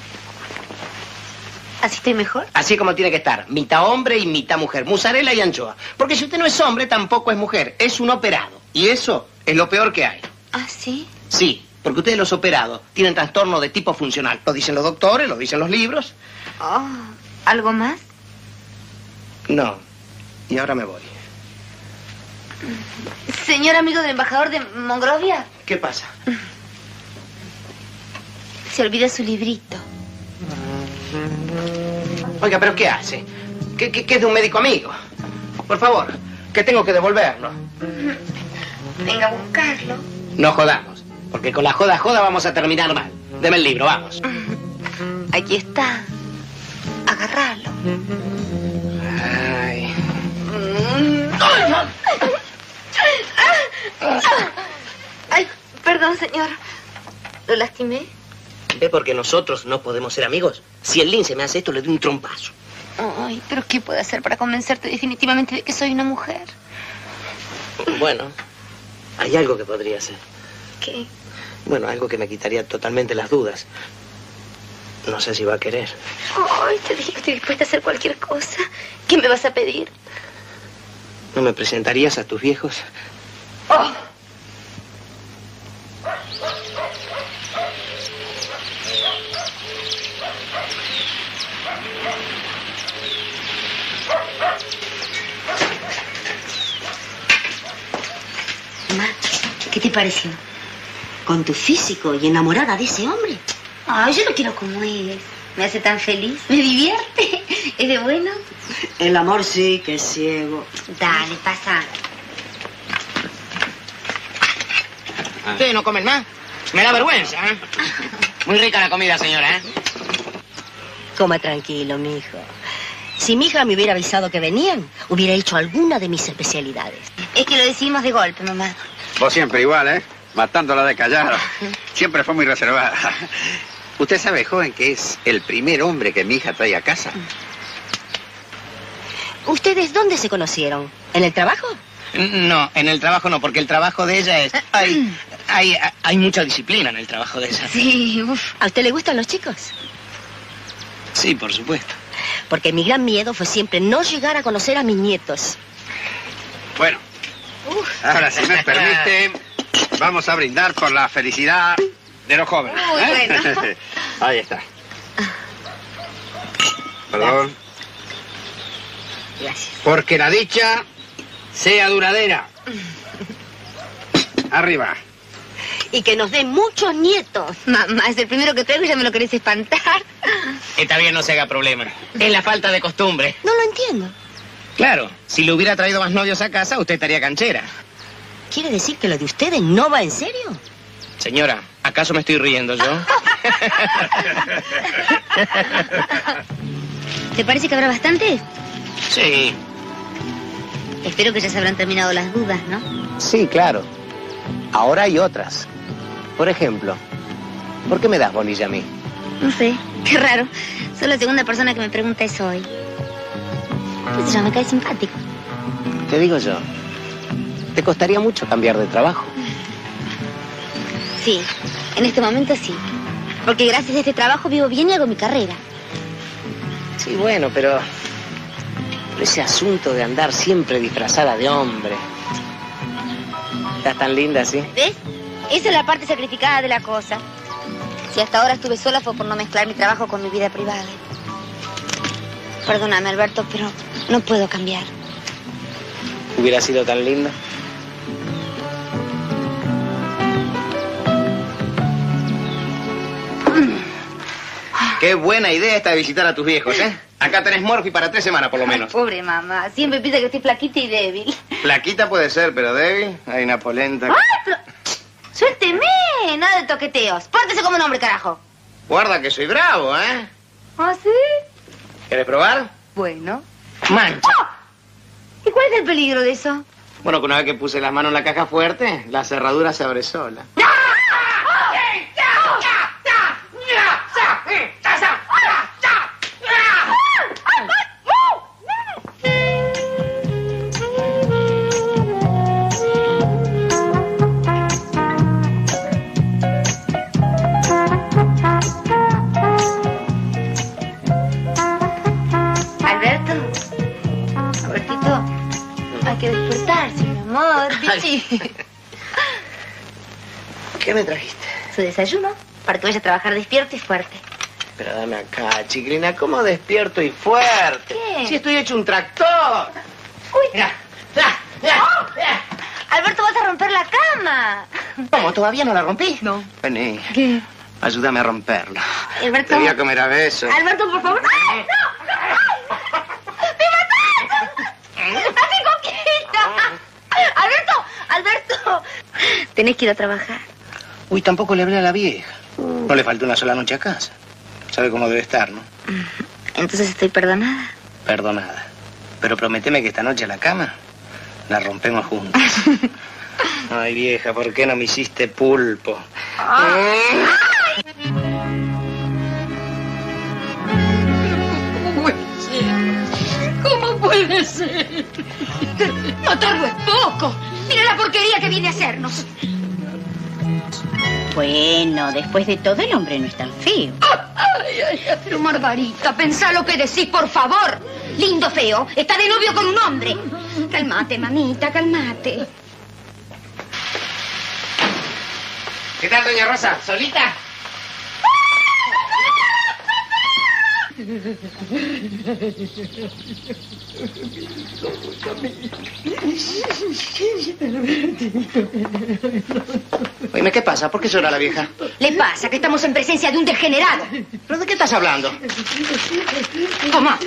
H: ¿Así estoy mejor?
B: Así como tiene que estar. Mitad hombre y mitad mujer. Musarela y anchoa. Porque si usted no es hombre, tampoco es mujer. Es un operado. Y eso es lo peor que hay.
H: ¿Ah, sí?
B: Sí, porque ustedes los operados tienen trastorno de tipo funcional. Lo dicen los doctores, lo dicen los libros.
H: Oh, ¿algo más?
B: No. Y ahora me voy.
H: Señor amigo del embajador de Monrovia.
B: ¿Qué pasa?
H: Se olvida su librito.
B: Oiga, ¿pero qué hace? ¿Qué es de un médico amigo? Por favor, que tengo que devolverlo.
H: Venga a buscarlo.
B: No jodamos, porque con la joda vamos a terminar mal. Deme el libro, vamos.
H: Aquí está. Agárralo. Ay, perdón, señor. ¿Lo lastimé?
B: ¿Ve por qué nosotros no podemos ser amigos? Si el lince me hace esto, le doy un trompazo.
H: Ay, pero ¿qué puedo hacer para convencerte definitivamente de que soy una mujer?
B: Bueno, hay algo que podría hacer.
H: ¿Qué?
B: Bueno, algo que me quitaría totalmente las dudas. No sé si va a querer.
H: Ay, te dije que estoy dispuesta a hacer cualquier cosa. ¿Qué me vas a pedir?
B: ¿No me presentarías a tus viejos?
H: Oh.
K: Mamá, ¿qué te pareció? Con tu físico y enamorada de ese hombre.
H: Ay, yo lo quiero como es. Me hace tan feliz. Me divierte. ¿Es de bueno?
K: El amor sí que es ciego.
H: Dale, pasa.
B: ¿Ustedes no comen más? Me da vergüenza, ¿eh? Muy rica la comida, señora, ¿eh?
K: Coma tranquilo, mijo. Si mi hija me hubiera avisado que venían, hubiera hecho alguna de mis especialidades.
H: Es que lo decidimos de golpe, mamá.
D: Vos siempre igual, ¿eh? Matándola de callado. Siempre fue muy reservada. Usted sabe, joven, que es el primer hombre que mi hija trae a casa.
K: ¿Ustedes dónde se conocieron? ¿En el trabajo?
B: No, en el trabajo no, porque el trabajo de ella es... Hay mucha disciplina en el trabajo de ella.
K: Sí, uf. ¿A usted le gustan los chicos?
B: Sí, por supuesto.
K: Porque mi gran miedo fue siempre no llegar a conocer a mis nietos.
D: Bueno, ahora, si me permite, vamos a brindar por la felicidad de los jóvenes.
H: Bueno.
D: Ahí está. Perdón.
K: Gracias.
D: Porque la dicha sea duradera. Arriba.
K: Y que nos den muchos nietos.
H: Mamá, es el primero que traigo y ya me lo querés espantar.
B: Está bien, no se haga problema. Es la falta de costumbre.
K: No lo entiendo.
B: Claro, si le hubiera traído más novios a casa, usted estaría canchera.
K: ¿Quiere decir que lo de ustedes no va en serio?
B: Señora, ¿acaso me estoy riendo yo?
H: ¿Te parece que habrá bastantes?
B: Sí.
H: Espero que ya se habrán terminado las dudas, ¿no?
B: Sí, claro. Ahora hay otras. Por ejemplo, ¿por qué me das bolilla a mí?
H: No sé, qué raro. Soy la segunda persona que me pregunta eso hoy. ¿Qué sé yo? Me cae simpático.
B: Te digo yo, ¿te costaría mucho cambiar de trabajo?
H: Sí, en este momento sí. Porque gracias a este trabajo vivo bien y hago mi carrera.
B: Sí, bueno, pero ese asunto de andar siempre disfrazada de hombre. Estás tan linda, ¿sí?
H: ¿Ves? Esa es la parte sacrificada de la cosa. Si hasta ahora estuve sola fue por no mezclar mi trabajo con mi vida privada. Perdóname, Alberto, pero no puedo cambiar.
B: Hubiera sido tan linda. Qué buena idea esta de visitar a tus viejos, ¿eh? Acá tenés morfi para 3 semanas, por lo menos.
H: Pobre mamá, siempre piensa que estoy flaquita y débil.
B: Flaquita puede ser, pero débil. Hay una polenta.
H: ¡Ay, pero... ¡Suélteme! Nada de toqueteos. Pórtese como un hombre, carajo.
B: Guarda que soy bravo, ¿eh?
H: ¿Ah, sí?
B: ¿Quieres probar?
H: Bueno.
B: Mancha.
H: ¡Oh! ¿Y cuál es el peligro de eso?
B: Bueno, que una vez que puse las manos en la caja fuerte, la cerradura se abre sola.
H: Hay que despertarse, mi amor.
B: ¿Qué me trajiste?
H: Su desayuno, para que vaya a trabajar despierto y fuerte.
B: Pero dame acá, chiquilina, ¿cómo despierto y fuerte?
H: ¿Qué?
B: Si estoy hecho un tractor.
H: ¡Uy!
B: Mira.
H: Alberto, vas a romper la cama.
B: ¿Cómo? ¿Todavía no la rompí?
H: No.
B: Vení.
H: ¿Qué?
B: Ayúdame a romperla.
H: Alberto.
B: Te voy a comer a besos.
H: Alberto, por favor. ¡Ay, no! ¡Me mataste! ¡Así coqueta! ¡Alberto! Tenés que ir a trabajar.
B: Uy, tampoco le hablé a la vieja. No le faltó una sola noche a casa. Sabe cómo debe estar, ¿no?
H: Entonces estoy perdonada.
B: Perdonada. Pero prométeme que esta noche a la cama La rompemos juntos. Ay, vieja, ¿por qué no me hiciste pulpo?
U: ¿Cómo puede ser?
Q: Matarlo es poco. Mira la porquería que viene a hacernos.
K: Bueno, después de todo, el hombre no es tan feo.
Q: Pero Margarita, pensá lo que decís, por favor. Lindo feo, está de novio con un hombre. Calmate, mamita, calmate.
S: ¿Qué tal, doña Rosa? ¿Solita?
B: Oíme, ¿qué pasa? ¿Por qué llora la vieja?
Q: Le pasa que estamos en presencia de un degenerado.
B: ¿Pero de qué estás hablando?
Q: Toma.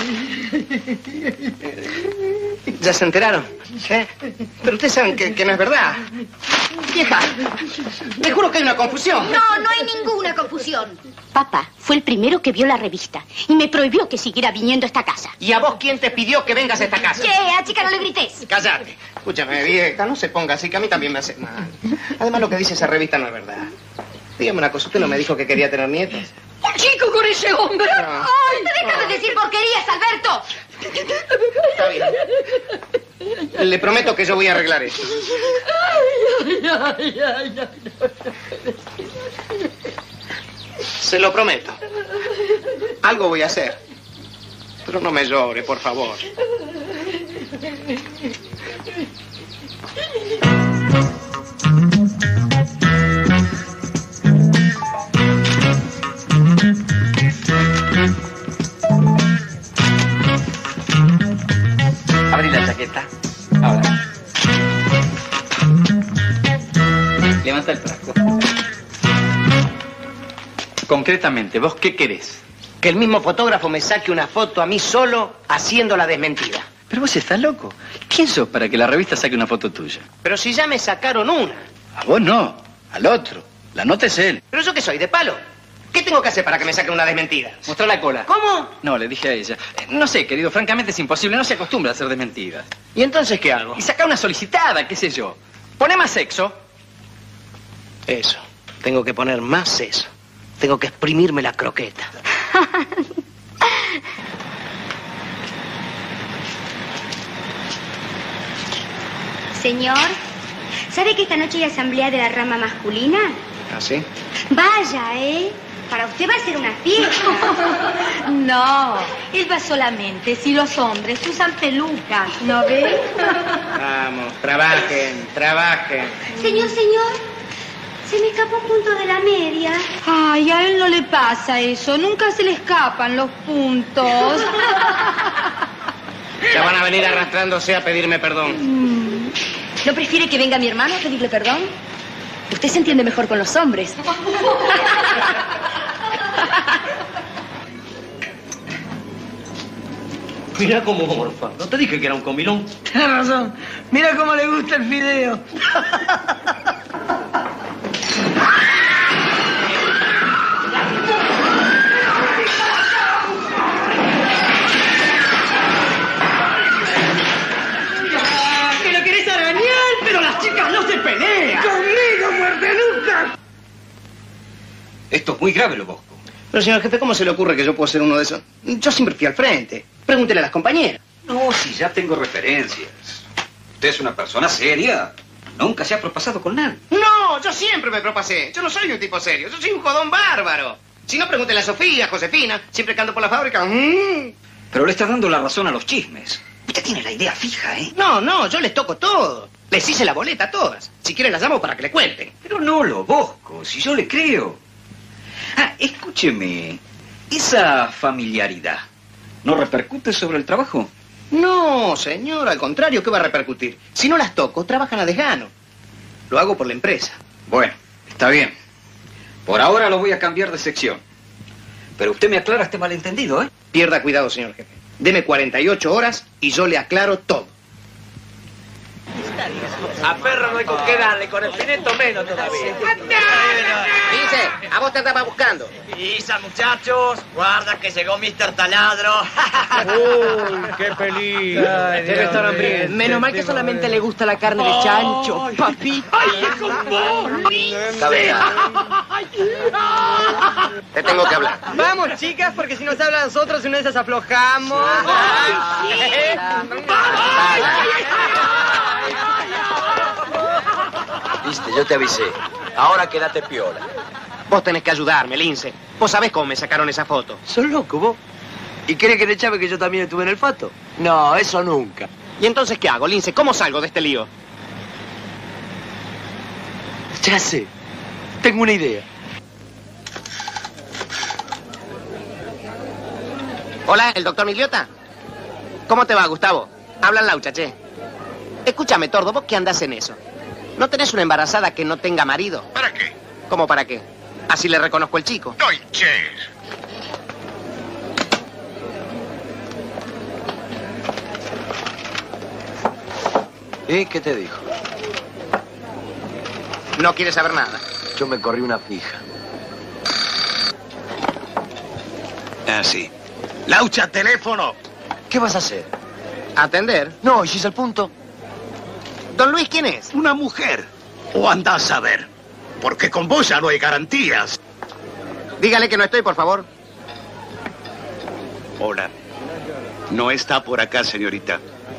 B: ¿Ya se enteraron? ¿Eh? Pero ustedes saben que no es verdad. Vieja, te juro que hay una confusión.
Q: No, no hay ninguna confusión.
K: Papá fue el primero que vio la revista y me prohibió que siguiera viniendo a esta casa.
B: ¿Y a vos quién te pidió que vengas a esta casa?
Q: ¿Qué? A chica, no le grites.
B: Cállate. Escúchame, vieja, no se ponga así, que a mí también me hace mal. Además, lo que dice esa revista no es verdad. Dígame una cosa, ¿usted no me dijo que quería tener nietos?
Q: ¡Un chico con ese hombre!
B: No.
Q: ¡Ay, te dejas de decir porquerías, Alberto!
B: Está bien. Le prometo que yo voy a arreglar eso. Se lo prometo. Algo voy a hacer. Pero no me llore, por favor.
D: Abrí la chaqueta. Ahora. Levanta el frasco. Concretamente, ¿vos qué querés?
B: Que el mismo fotógrafo me saque una foto a mí solo haciendo la desmentida.
D: Pero vos estás loco. ¿Quién sos para que la revista saque una foto tuya?
B: Pero si ya me sacaron una.
D: A vos no, al otro. La nota es él.
B: ¿Pero yo qué soy, de palo? ¿Qué tengo que hacer para que me saquen una desmentida?
D: Mostrá la cola.
B: ¿Cómo?
D: No, le dije a ella. No sé, querido, francamente es imposible. No se acostumbra a hacer desmentidas.
B: ¿Y entonces qué hago?
D: Y sacar una solicitada, qué sé yo. Poné más sexo.
B: Eso. Tengo que poner más eso. Tengo que exprimirme la croqueta.
H: Señor, ¿sabe que esta noche hay asamblea de la rama masculina?
B: ¿Ah, sí?
H: Vaya, ¿eh? Para usted va a ser una fiesta.
Q: No, él va solamente si los hombres usan pelucas, ¿no ve?
B: Vamos, trabajen, trabajen.
H: Señor, se me escapó un punto de la media.
Q: Ay, a él no le pasa eso. Nunca se le escapan los puntos.
B: Ya van a venir arrastrándose a pedirme perdón.
Q: ¿No prefiere que venga mi hermano a pedirle perdón? Usted se entiende mejor con los hombres.
L: Mira cómo morfa. No te dije que era un comilón.
U: Tienes razón. Mira cómo le gusta el fideo.
L: Que lo querés arañar, pero las chicas no se pelean.
U: ¡Conmigo, muerte nunca!
L: Esto es muy grave, lo Bosco.
B: Pero, señor jefe, ¿cómo se le ocurre que yo puedo ser uno de esos? Yo siempre fui al frente. Pregúntele a las compañeras.
O: No, si ya tengo referencias. Usted es una persona seria. Nunca se ha propasado con nadie.
B: No, yo siempre me propasé. Yo no soy un tipo serio. Yo soy un jodón bárbaro. Si no, pregúntele a Sofía, a Josefina. Siempre que ando por la fábrica.
O: Pero le está dando la razón a los chismes. Usted tiene la idea fija, ¿eh?
B: No, yo les toco todo. Les hice la boleta a todas. Si quieren las llamo para que le cuenten.
O: Pero no, lo Bosco, si yo le creo. Ah, escúcheme. Esa familiaridad, ¿no repercute sobre el trabajo?
B: No, señor, al contrario, ¿qué va a repercutir? Si no las toco, trabajan a desgano. Lo hago por la empresa.
O: Bueno, está bien. Por ahora lo voy a cambiar de sección. Pero usted me aclara este malentendido, ¿eh?
B: Pierda cuidado, señor jefe. Deme 48 horas y yo le aclaro todo.
K: Está bien.
P: A perro no hay con qué darle, con el pineto menos todavía.
S: Dice, a vos te andaba buscando.
P: Isa, muchachos, guarda que llegó Mr. Taladro.
R: Uy, qué peligro.
P: Debe estar hambriento.
U: Menos mal que solamente le gusta la carne de chancho, papito.
P: ¡Ay, es con vos,
S: Te tengo que hablar.
U: Vamos, chicas, porque si nos hablan a nosotros, una de esas aflojamos.
C: Viste, yo te avisé. Ahora quédate piola.
S: Vos tenés que ayudarme, Lince. Vos sabés cómo me sacaron esa foto.
C: ¿Sos loco vos? ¿Y querés que le chave que yo también estuve en el fato? No, eso nunca.
S: ¿Y entonces qué hago, Lince? ¿Cómo salgo de este lío?
C: Ya sé. Tengo una idea.
S: Hola, ¿el doctor Migliota? ¿Cómo te va, Gustavo? Hablan Laucha, che. Escúchame, Tordo, ¿vos qué andás en eso? ¿No tenés una embarazada que no tenga marido?
J: ¿Para qué?
S: ¿Cómo para qué? Así le reconozco el chico.
J: No hinches.
C: ¿Y qué te dijo?
S: No quiere saber nada.
C: Yo me corrí una fija.
J: Ah, sí. Laucha, teléfono.
C: ¿Qué vas a hacer?
S: ¿Atender?
C: No, ¿y es el punto?
S: ¿Don Luis quién es?
J: Una mujer. O andás a ver. Porque con vos ya no hay garantías.
S: Dígale que no estoy, por favor.
J: Hola. No está por acá, señorita.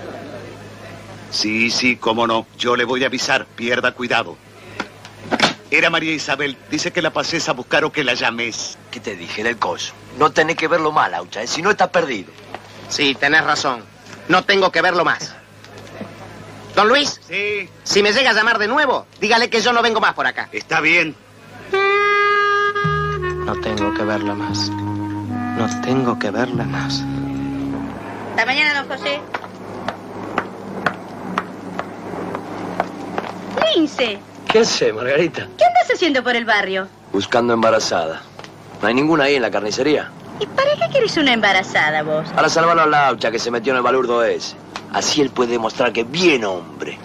J: Sí, cómo no. Yo le voy a avisar. Pierda cuidado. Era María Isabel. Dice que la pases a buscar o que la llames.
C: ¿Qué te dije? Del coso. No tenés que verlo mal, Laucha, ¿eh? Si no, estás perdido.
S: Sí, tenés razón. No tengo que verlo más. Don Luis.
J: Sí.
S: Si me llega a llamar de nuevo, dígale que yo no vengo más por acá.
J: Está bien.
S: No tengo que verla más. No tengo que verla más.
Q: Hasta mañana, don José. Lince,
C: ¿Qué haces, Margarita?
Q: ¿qué andas haciendo por el barrio?
C: Buscando embarazada. No hay ninguna ahí en la carnicería.
Q: ¿Y para qué querés una embarazada vos?
C: Para salvarlo a Laucha, que se metió en el balurdo ese. Así él puede demostrar que es bien hombre.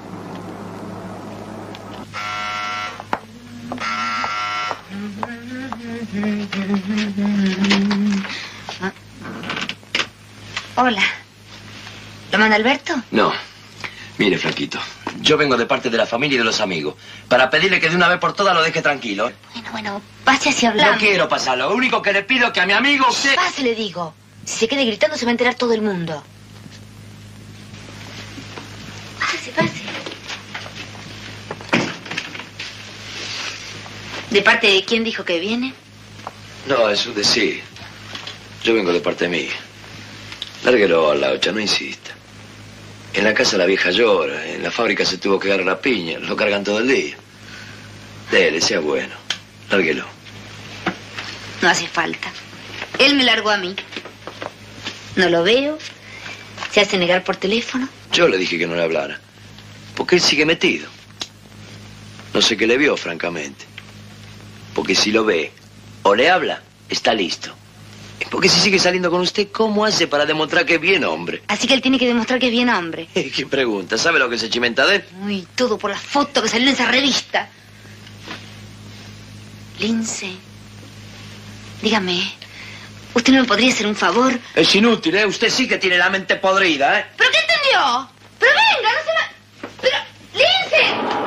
Q: Hola. ¿Lo manda Alberto?
C: No. Mire, flaquito. Yo vengo de parte de la familia y de los amigos. Para pedirle que de una vez por todas lo deje tranquilo.
Q: Bueno, pase así hablando.
C: No quiero pasarlo. Lo único que le pido es que a mi amigo usted...
Q: Pase, le digo. Si se quede gritando se va a enterar todo el mundo. Pase. ¿De parte de quién dijo que viene?
C: No, es un decir. Yo vengo de parte mía. Lárguelo a Laucha, no insista. En la casa la vieja llora, en la fábrica se tuvo que agarrar la piña, lo cargan todo el día. Dele, sea bueno. Lárguelo.
Q: No hace falta. Él me largó a mí. No lo veo. Se hace negar por teléfono.
C: Yo le dije que no le hablara. Porque él sigue metido. No sé qué le vio, francamente. Porque si lo ve o le habla, está listo. Porque si sigue saliendo con usted, ¿cómo hace para demostrar que es bien hombre?
Q: Así que él tiene que demostrar que es bien hombre.
C: ¿Quién pregunta? ¿Sabe lo que se chimenta de él?
Q: Uy, todo por la foto que salió en esa revista. Lince, dígame, ¿usted no me podría hacer un favor?
C: Es inútil, ¿eh? Usted sí que tiene la mente podrida, ¿eh?
Q: ¿Pero qué entendió? Pero venga, no se va... Pero, Lince.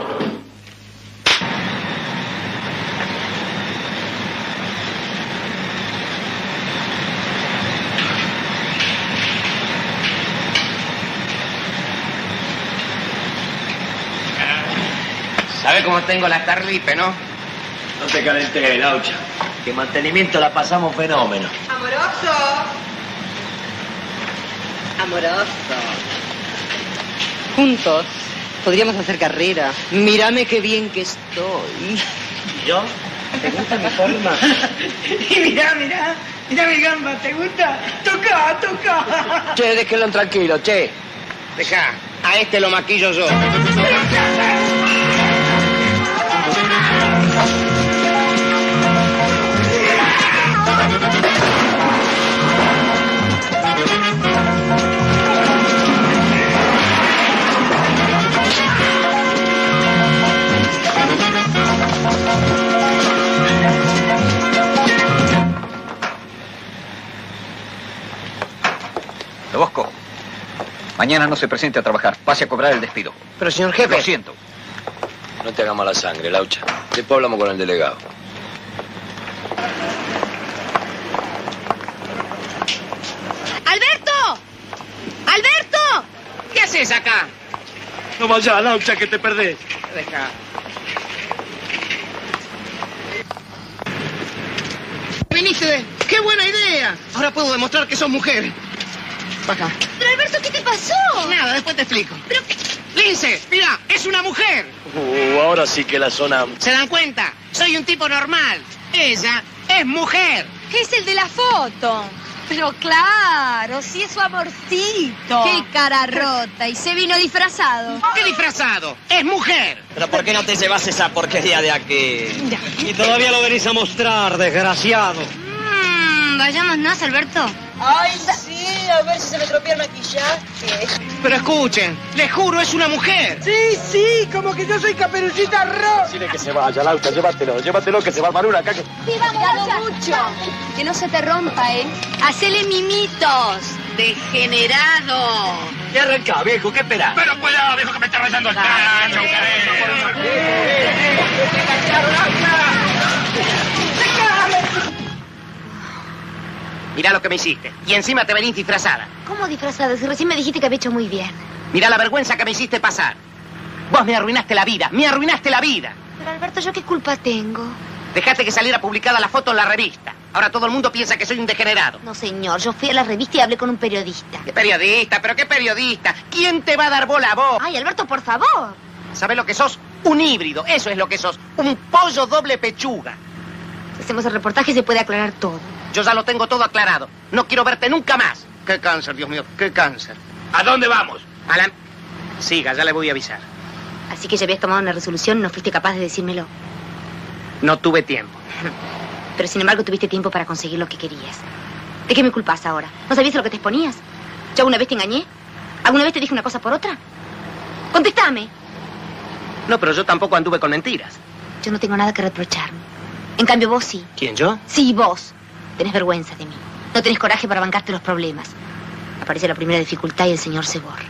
S: ¿Sabe cómo tengo la Starlipe, no?
C: No te calentes, Laucha. Que mantenimiento la pasamos fenómeno.
U: Amoroso. Juntos podríamos hacer carrera. Mírame qué bien que estoy.
S: ¿Yo? ¿Te gusta mi forma?
U: Y mira mi gamba, ¿te gusta? Toca.
C: Che, déjenlo tranquilo, che.
S: Deja, a este lo maquillo yo.
O: Mañana no se presente a trabajar. Pase a cobrar el despido.
S: Pero, señor jefe...
O: Lo siento.
C: No te hagas mala sangre, Laucha. Después hablamos con el delegado.
H: ¡Alberto! ¡Alberto!
S: ¿Qué haces acá?
L: No vayas, Laucha, que te perdés.
S: Deja. Viniste. ¡Qué buena idea! Ahora puedo demostrar que sos mujer. Baja.
H: Pero, Alberto, ¿qué te pasó?
S: Nada, después te explico.
H: Pero...
S: Lince, mira, es una mujer.
C: Ahora sí que la zona...
S: ¿Se dan cuenta? Soy un tipo normal. Ella es mujer.
F: Es el de la foto. Pero claro, sí es su amorcito. Qué cara rota. Y se vino disfrazado.
S: ¿Qué disfrazado? Es mujer.
A: Pero ¿por qué no te llevas esa porquería de aquí?
R: Y todavía lo venís a mostrar, desgraciado.
H: Vayámonos, Alberto.
K: Ay, sí, a ver si se me tropía el maquillaje.
S: Pero escuchen, les juro, es una mujer.
I: Sí, como que yo soy Caperucita Roja.
L: Dile que se vaya, Laucha, llévatelo, que se va a armar una acá.
F: Cuidado mucho. Que no se te rompa, ¿eh? Hacele mimitos.
K: Degenerado.
A: Y arranca, viejo, ¿qué esperás?
L: Pero cuidado, viejo, que me está rayando el tacho.
S: Mirá lo que me hiciste. Y encima te venís disfrazada.
H: ¿Cómo disfrazado? Si recién me dijiste que había hecho muy bien.
S: Mirá la vergüenza que me hiciste pasar. Vos me arruinaste la vida, me arruinaste la vida.
H: Pero, Alberto, ¿yo qué culpa tengo?
S: Dejaste que saliera publicada la foto en la revista. Ahora todo el mundo piensa que soy un degenerado.
H: No, señor. Yo fui a la revista y hablé con un periodista.
S: ¿Qué periodista? ¿Pero qué periodista? ¿Quién te va a dar bola a vos?
H: Ay, Alberto, por favor.
S: ¿Sabés lo que sos? Un híbrido. Eso es lo que sos. Un pollo doble pechuga.
H: Si hacemos el reportaje se puede aclarar todo.
S: Yo ya lo tengo todo aclarado. No quiero verte nunca más. Qué cáncer, Dios mío. Qué cáncer.
L: ¿A dónde vamos?
S: A la... Siga, ya le voy a avisar.
H: Así que ya habías tomado una resolución y no fuiste capaz de decírmelo.
S: No tuve tiempo.
H: Pero sin embargo tuviste tiempo para conseguir lo que querías. ¿De qué me culpas ahora? ¿No sabías a lo que te exponías? ¿Yo alguna vez te engañé? ¿Alguna vez te dije una cosa por otra? ¡Contéstame!
S: No, pero yo tampoco anduve con mentiras.
H: Yo no tengo nada que reprocharme. En cambio, vos sí.
S: ¿Quién, yo?
H: Sí, vos. Tenés vergüenza de mí. No tenés coraje para bancarte los problemas. Aparece la primera dificultad y el señor se borra.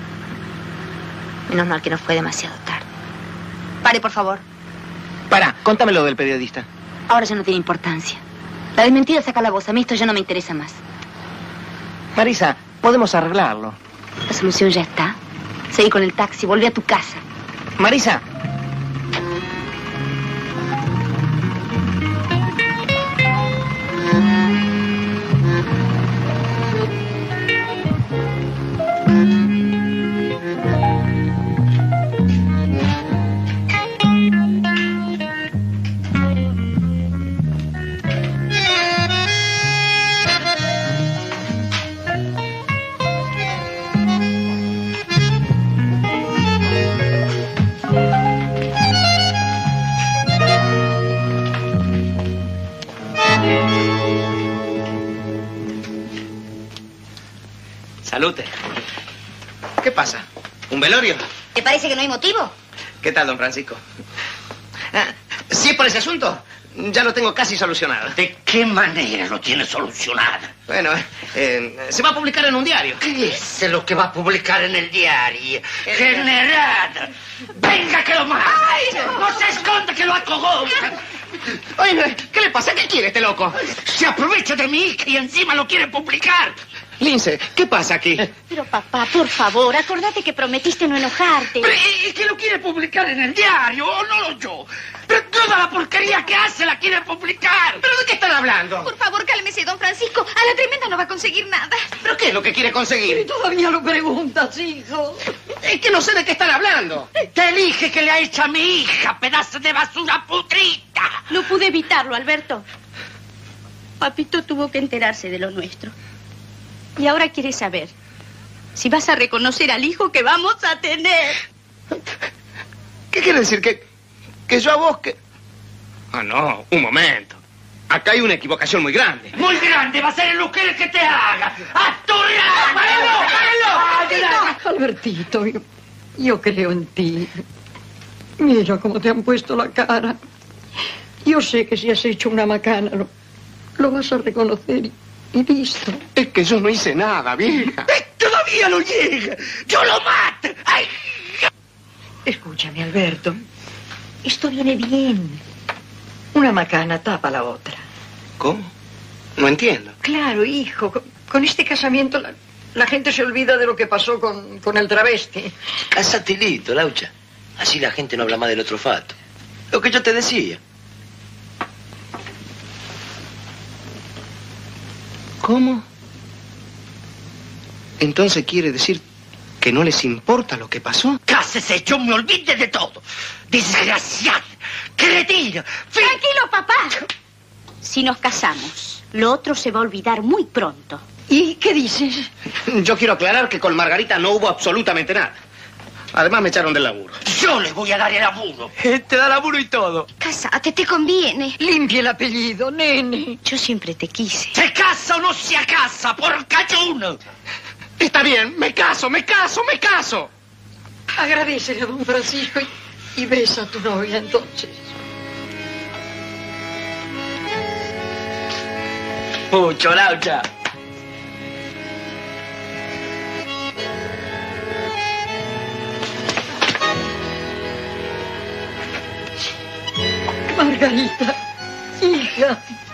H: Menos mal que no fue demasiado tarde. Pare, por favor.
S: Pará, contame lo del periodista.
H: Ahora ya no tiene importancia. La desmentida saca la voz. A mí esto ya no me interesa más.
S: Marisa, podemos arreglarlo.
H: La solución ya está. Seguí con el taxi, volví a tu casa.
S: Marisa. Salute. ¿Qué pasa? ¿Un velorio?
H: ¿Te parece que no hay motivo?
S: ¿Qué tal, don Francisco? Si es por ese asunto, ya lo tengo casi solucionado.
E: ¿De qué manera lo tiene solucionado?
S: Bueno, se va a publicar en un diario.
E: ¿Qué es lo que va a publicar en el diario? ¡General! ¡Venga que lo mata! ¡No se esconde que lo acogó!
S: Oye, ¿qué le pasa? ¿Qué quiere este loco?
E: Se aprovecha de mi hija y encima lo quiere publicar.
S: Lince, ¿qué pasa aquí?
Q: Pero papá, por favor, acordate que prometiste no enojarte.
E: Pero es que lo quiere publicar en el diario, o no yo. Pero toda la porquería que hace la quiere publicar.
S: ¿Pero de qué están hablando?
F: Por favor, cálmese, don Francisco. A la tremenda no va a conseguir nada.
S: ¿Pero qué es lo que quiere conseguir?
U: Y todavía lo preguntas, hijo.
S: Es que no sé de qué están hablando.
E: Te elige que le ha hecho a mi hija, pedazo de basura putrita.
Q: No pude evitarlo, Alberto. Papito tuvo que enterarse de lo nuestro. Y ahora quiere saber si vas a reconocer al hijo que vamos a tener.
S: ¿Qué quiere decir? ¿Que yo a vos que...? Ah, no, un momento. Acá hay una equivocación muy grande.
E: Muy grande, va a ser el mujer que te haga. ¡Asturra!
U: Albertito, yo creo en ti. Mira cómo te han puesto la cara. Yo sé que si has hecho una macana, lo vas a reconocer y listo.
S: Es que yo no hice nada, vieja.
E: Todavía todavía no llega. ¡Yo lo mato! ¡Ay!
U: Escúchame, Alberto. Esto viene bien. Una macana tapa la otra.
B: ¿Cómo? No entiendo.
U: Claro, hijo. Con este casamiento la gente se olvida de lo que pasó con el travesti.
C: Cásate, listo, Laucha. Así la gente no habla más del otro fato. Lo que yo te decía.
B: ¿Cómo? Entonces quiere decir que no les importa lo que pasó.
E: Cásese, yo me olvide de todo. Desgraciado, cretino.
Q: Tranquilo, papá. Si nos casamos, lo otro se va a olvidar muy pronto.
U: ¿Y qué dices?
B: Yo quiero aclarar que con Margarita no hubo absolutamente nada. Además me echaron del laburo.
E: Yo les voy a dar el laburo.
D: Te da laburo y todo.
Q: Cásate, te conviene.
U: Limpia el apellido, nene.
Q: Yo siempre te quise.
E: ¿Se casa o no se casa? Por cachuno.
B: Está bien, me caso, me caso, me caso.
U: Agradecele a don Francisco y besa a tu novia entonces.
C: Mucho, Laucha.
U: Margarita, hija.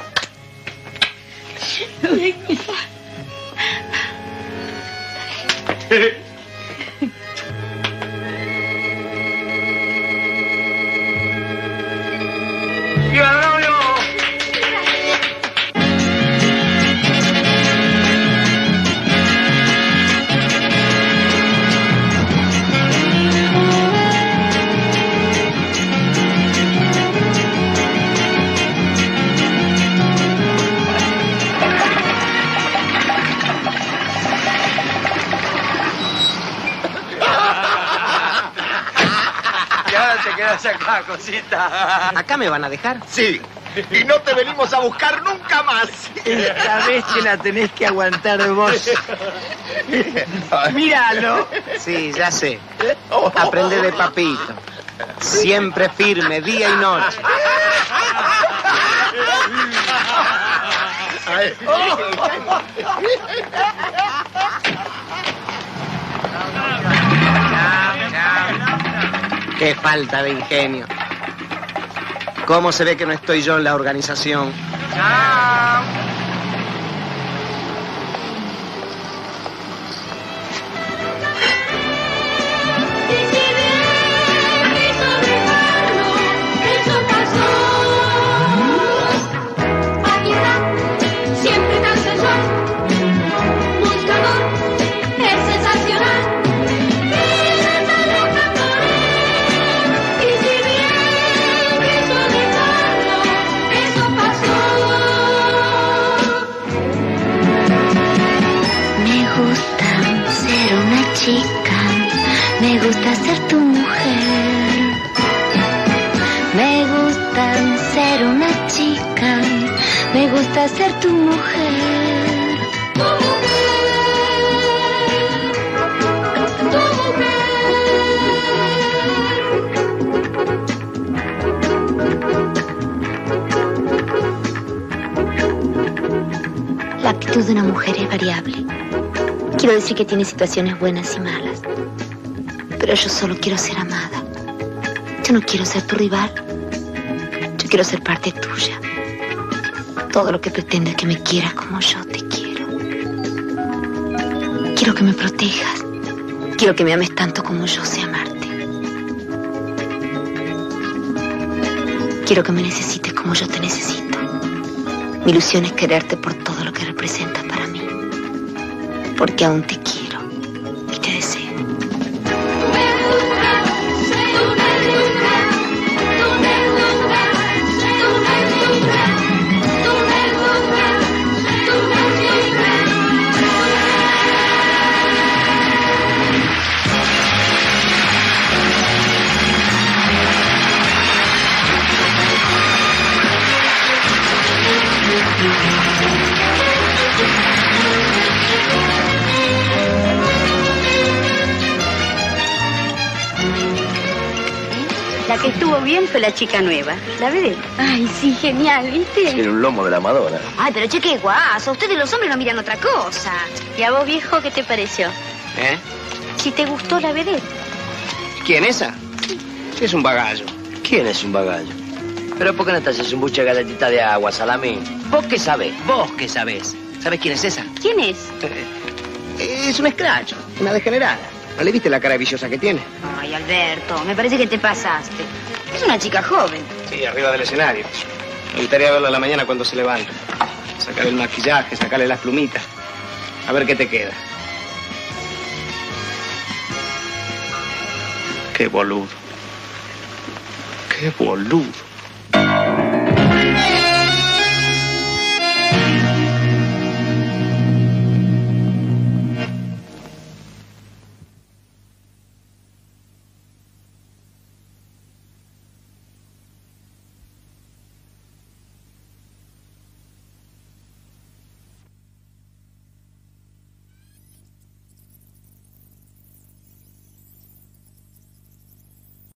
D: Acá, cosita.
B: ¿Acá me van a dejar?
E: Sí. Y no te venimos a buscar nunca más.
I: Esta vez te la tenés que aguantar vos.
E: Míralo.
B: Sí, ya sé. Aprende de papito. Siempre firme, día y noche. Qué falta de ingenio. ¿Cómo se ve que no estoy yo en la organización?
T: Me gusta ser tu mujer. Me gusta ser una chica. Me gusta ser tu mujer. Tu mujer. La actitud de una mujer es variable. Quiero decir que tiene situaciones buenas y malas. Pero yo solo quiero ser amada. Yo no quiero ser tu rival. Yo quiero ser parte tuya. Todo lo que pretendo es que me quieras como yo te quiero. Quiero que me protejas. Quiero que me ames tanto como yo sé amarte. Quiero que me necesites como yo te necesito. Mi ilusión es quererte por todo lo que representas para mí. Porque aún te quiero y te deseo.
Q: La que estuvo bien fue la chica nueva. ¿La ves? Ay, sí, genial, ¿viste?
C: Tiene un lomo de la Madonna.
H: Ay, pero che, qué guaso. Ustedes los hombres no miran otra cosa.
Q: ¿Y a vos, viejo, qué te pareció?
B: ¿Eh?
Q: Si te gustó la vedette.
B: ¿Quién, esa? Sí, es un bagallo.
C: ¿Quién es un bagallo? ¿Pero por qué no te haces un buche de galetita de agua, Salamín? ¿Vos qué sabés?
B: ¿Vos qué sabés? ¿Sabés quién es esa?
Q: ¿Quién es?
B: Es un escracho, una degenerada. ¿No le viste la cara viciosa que tiene?
H: Ay, Alberto, me parece que te pasaste. Es una chica joven.
B: Sí, arriba del escenario. Me gustaría verla a la mañana cuando se levanta. Sacarle el maquillaje, sacarle las plumitas. A ver qué te queda. Qué boludo. Qué boludo.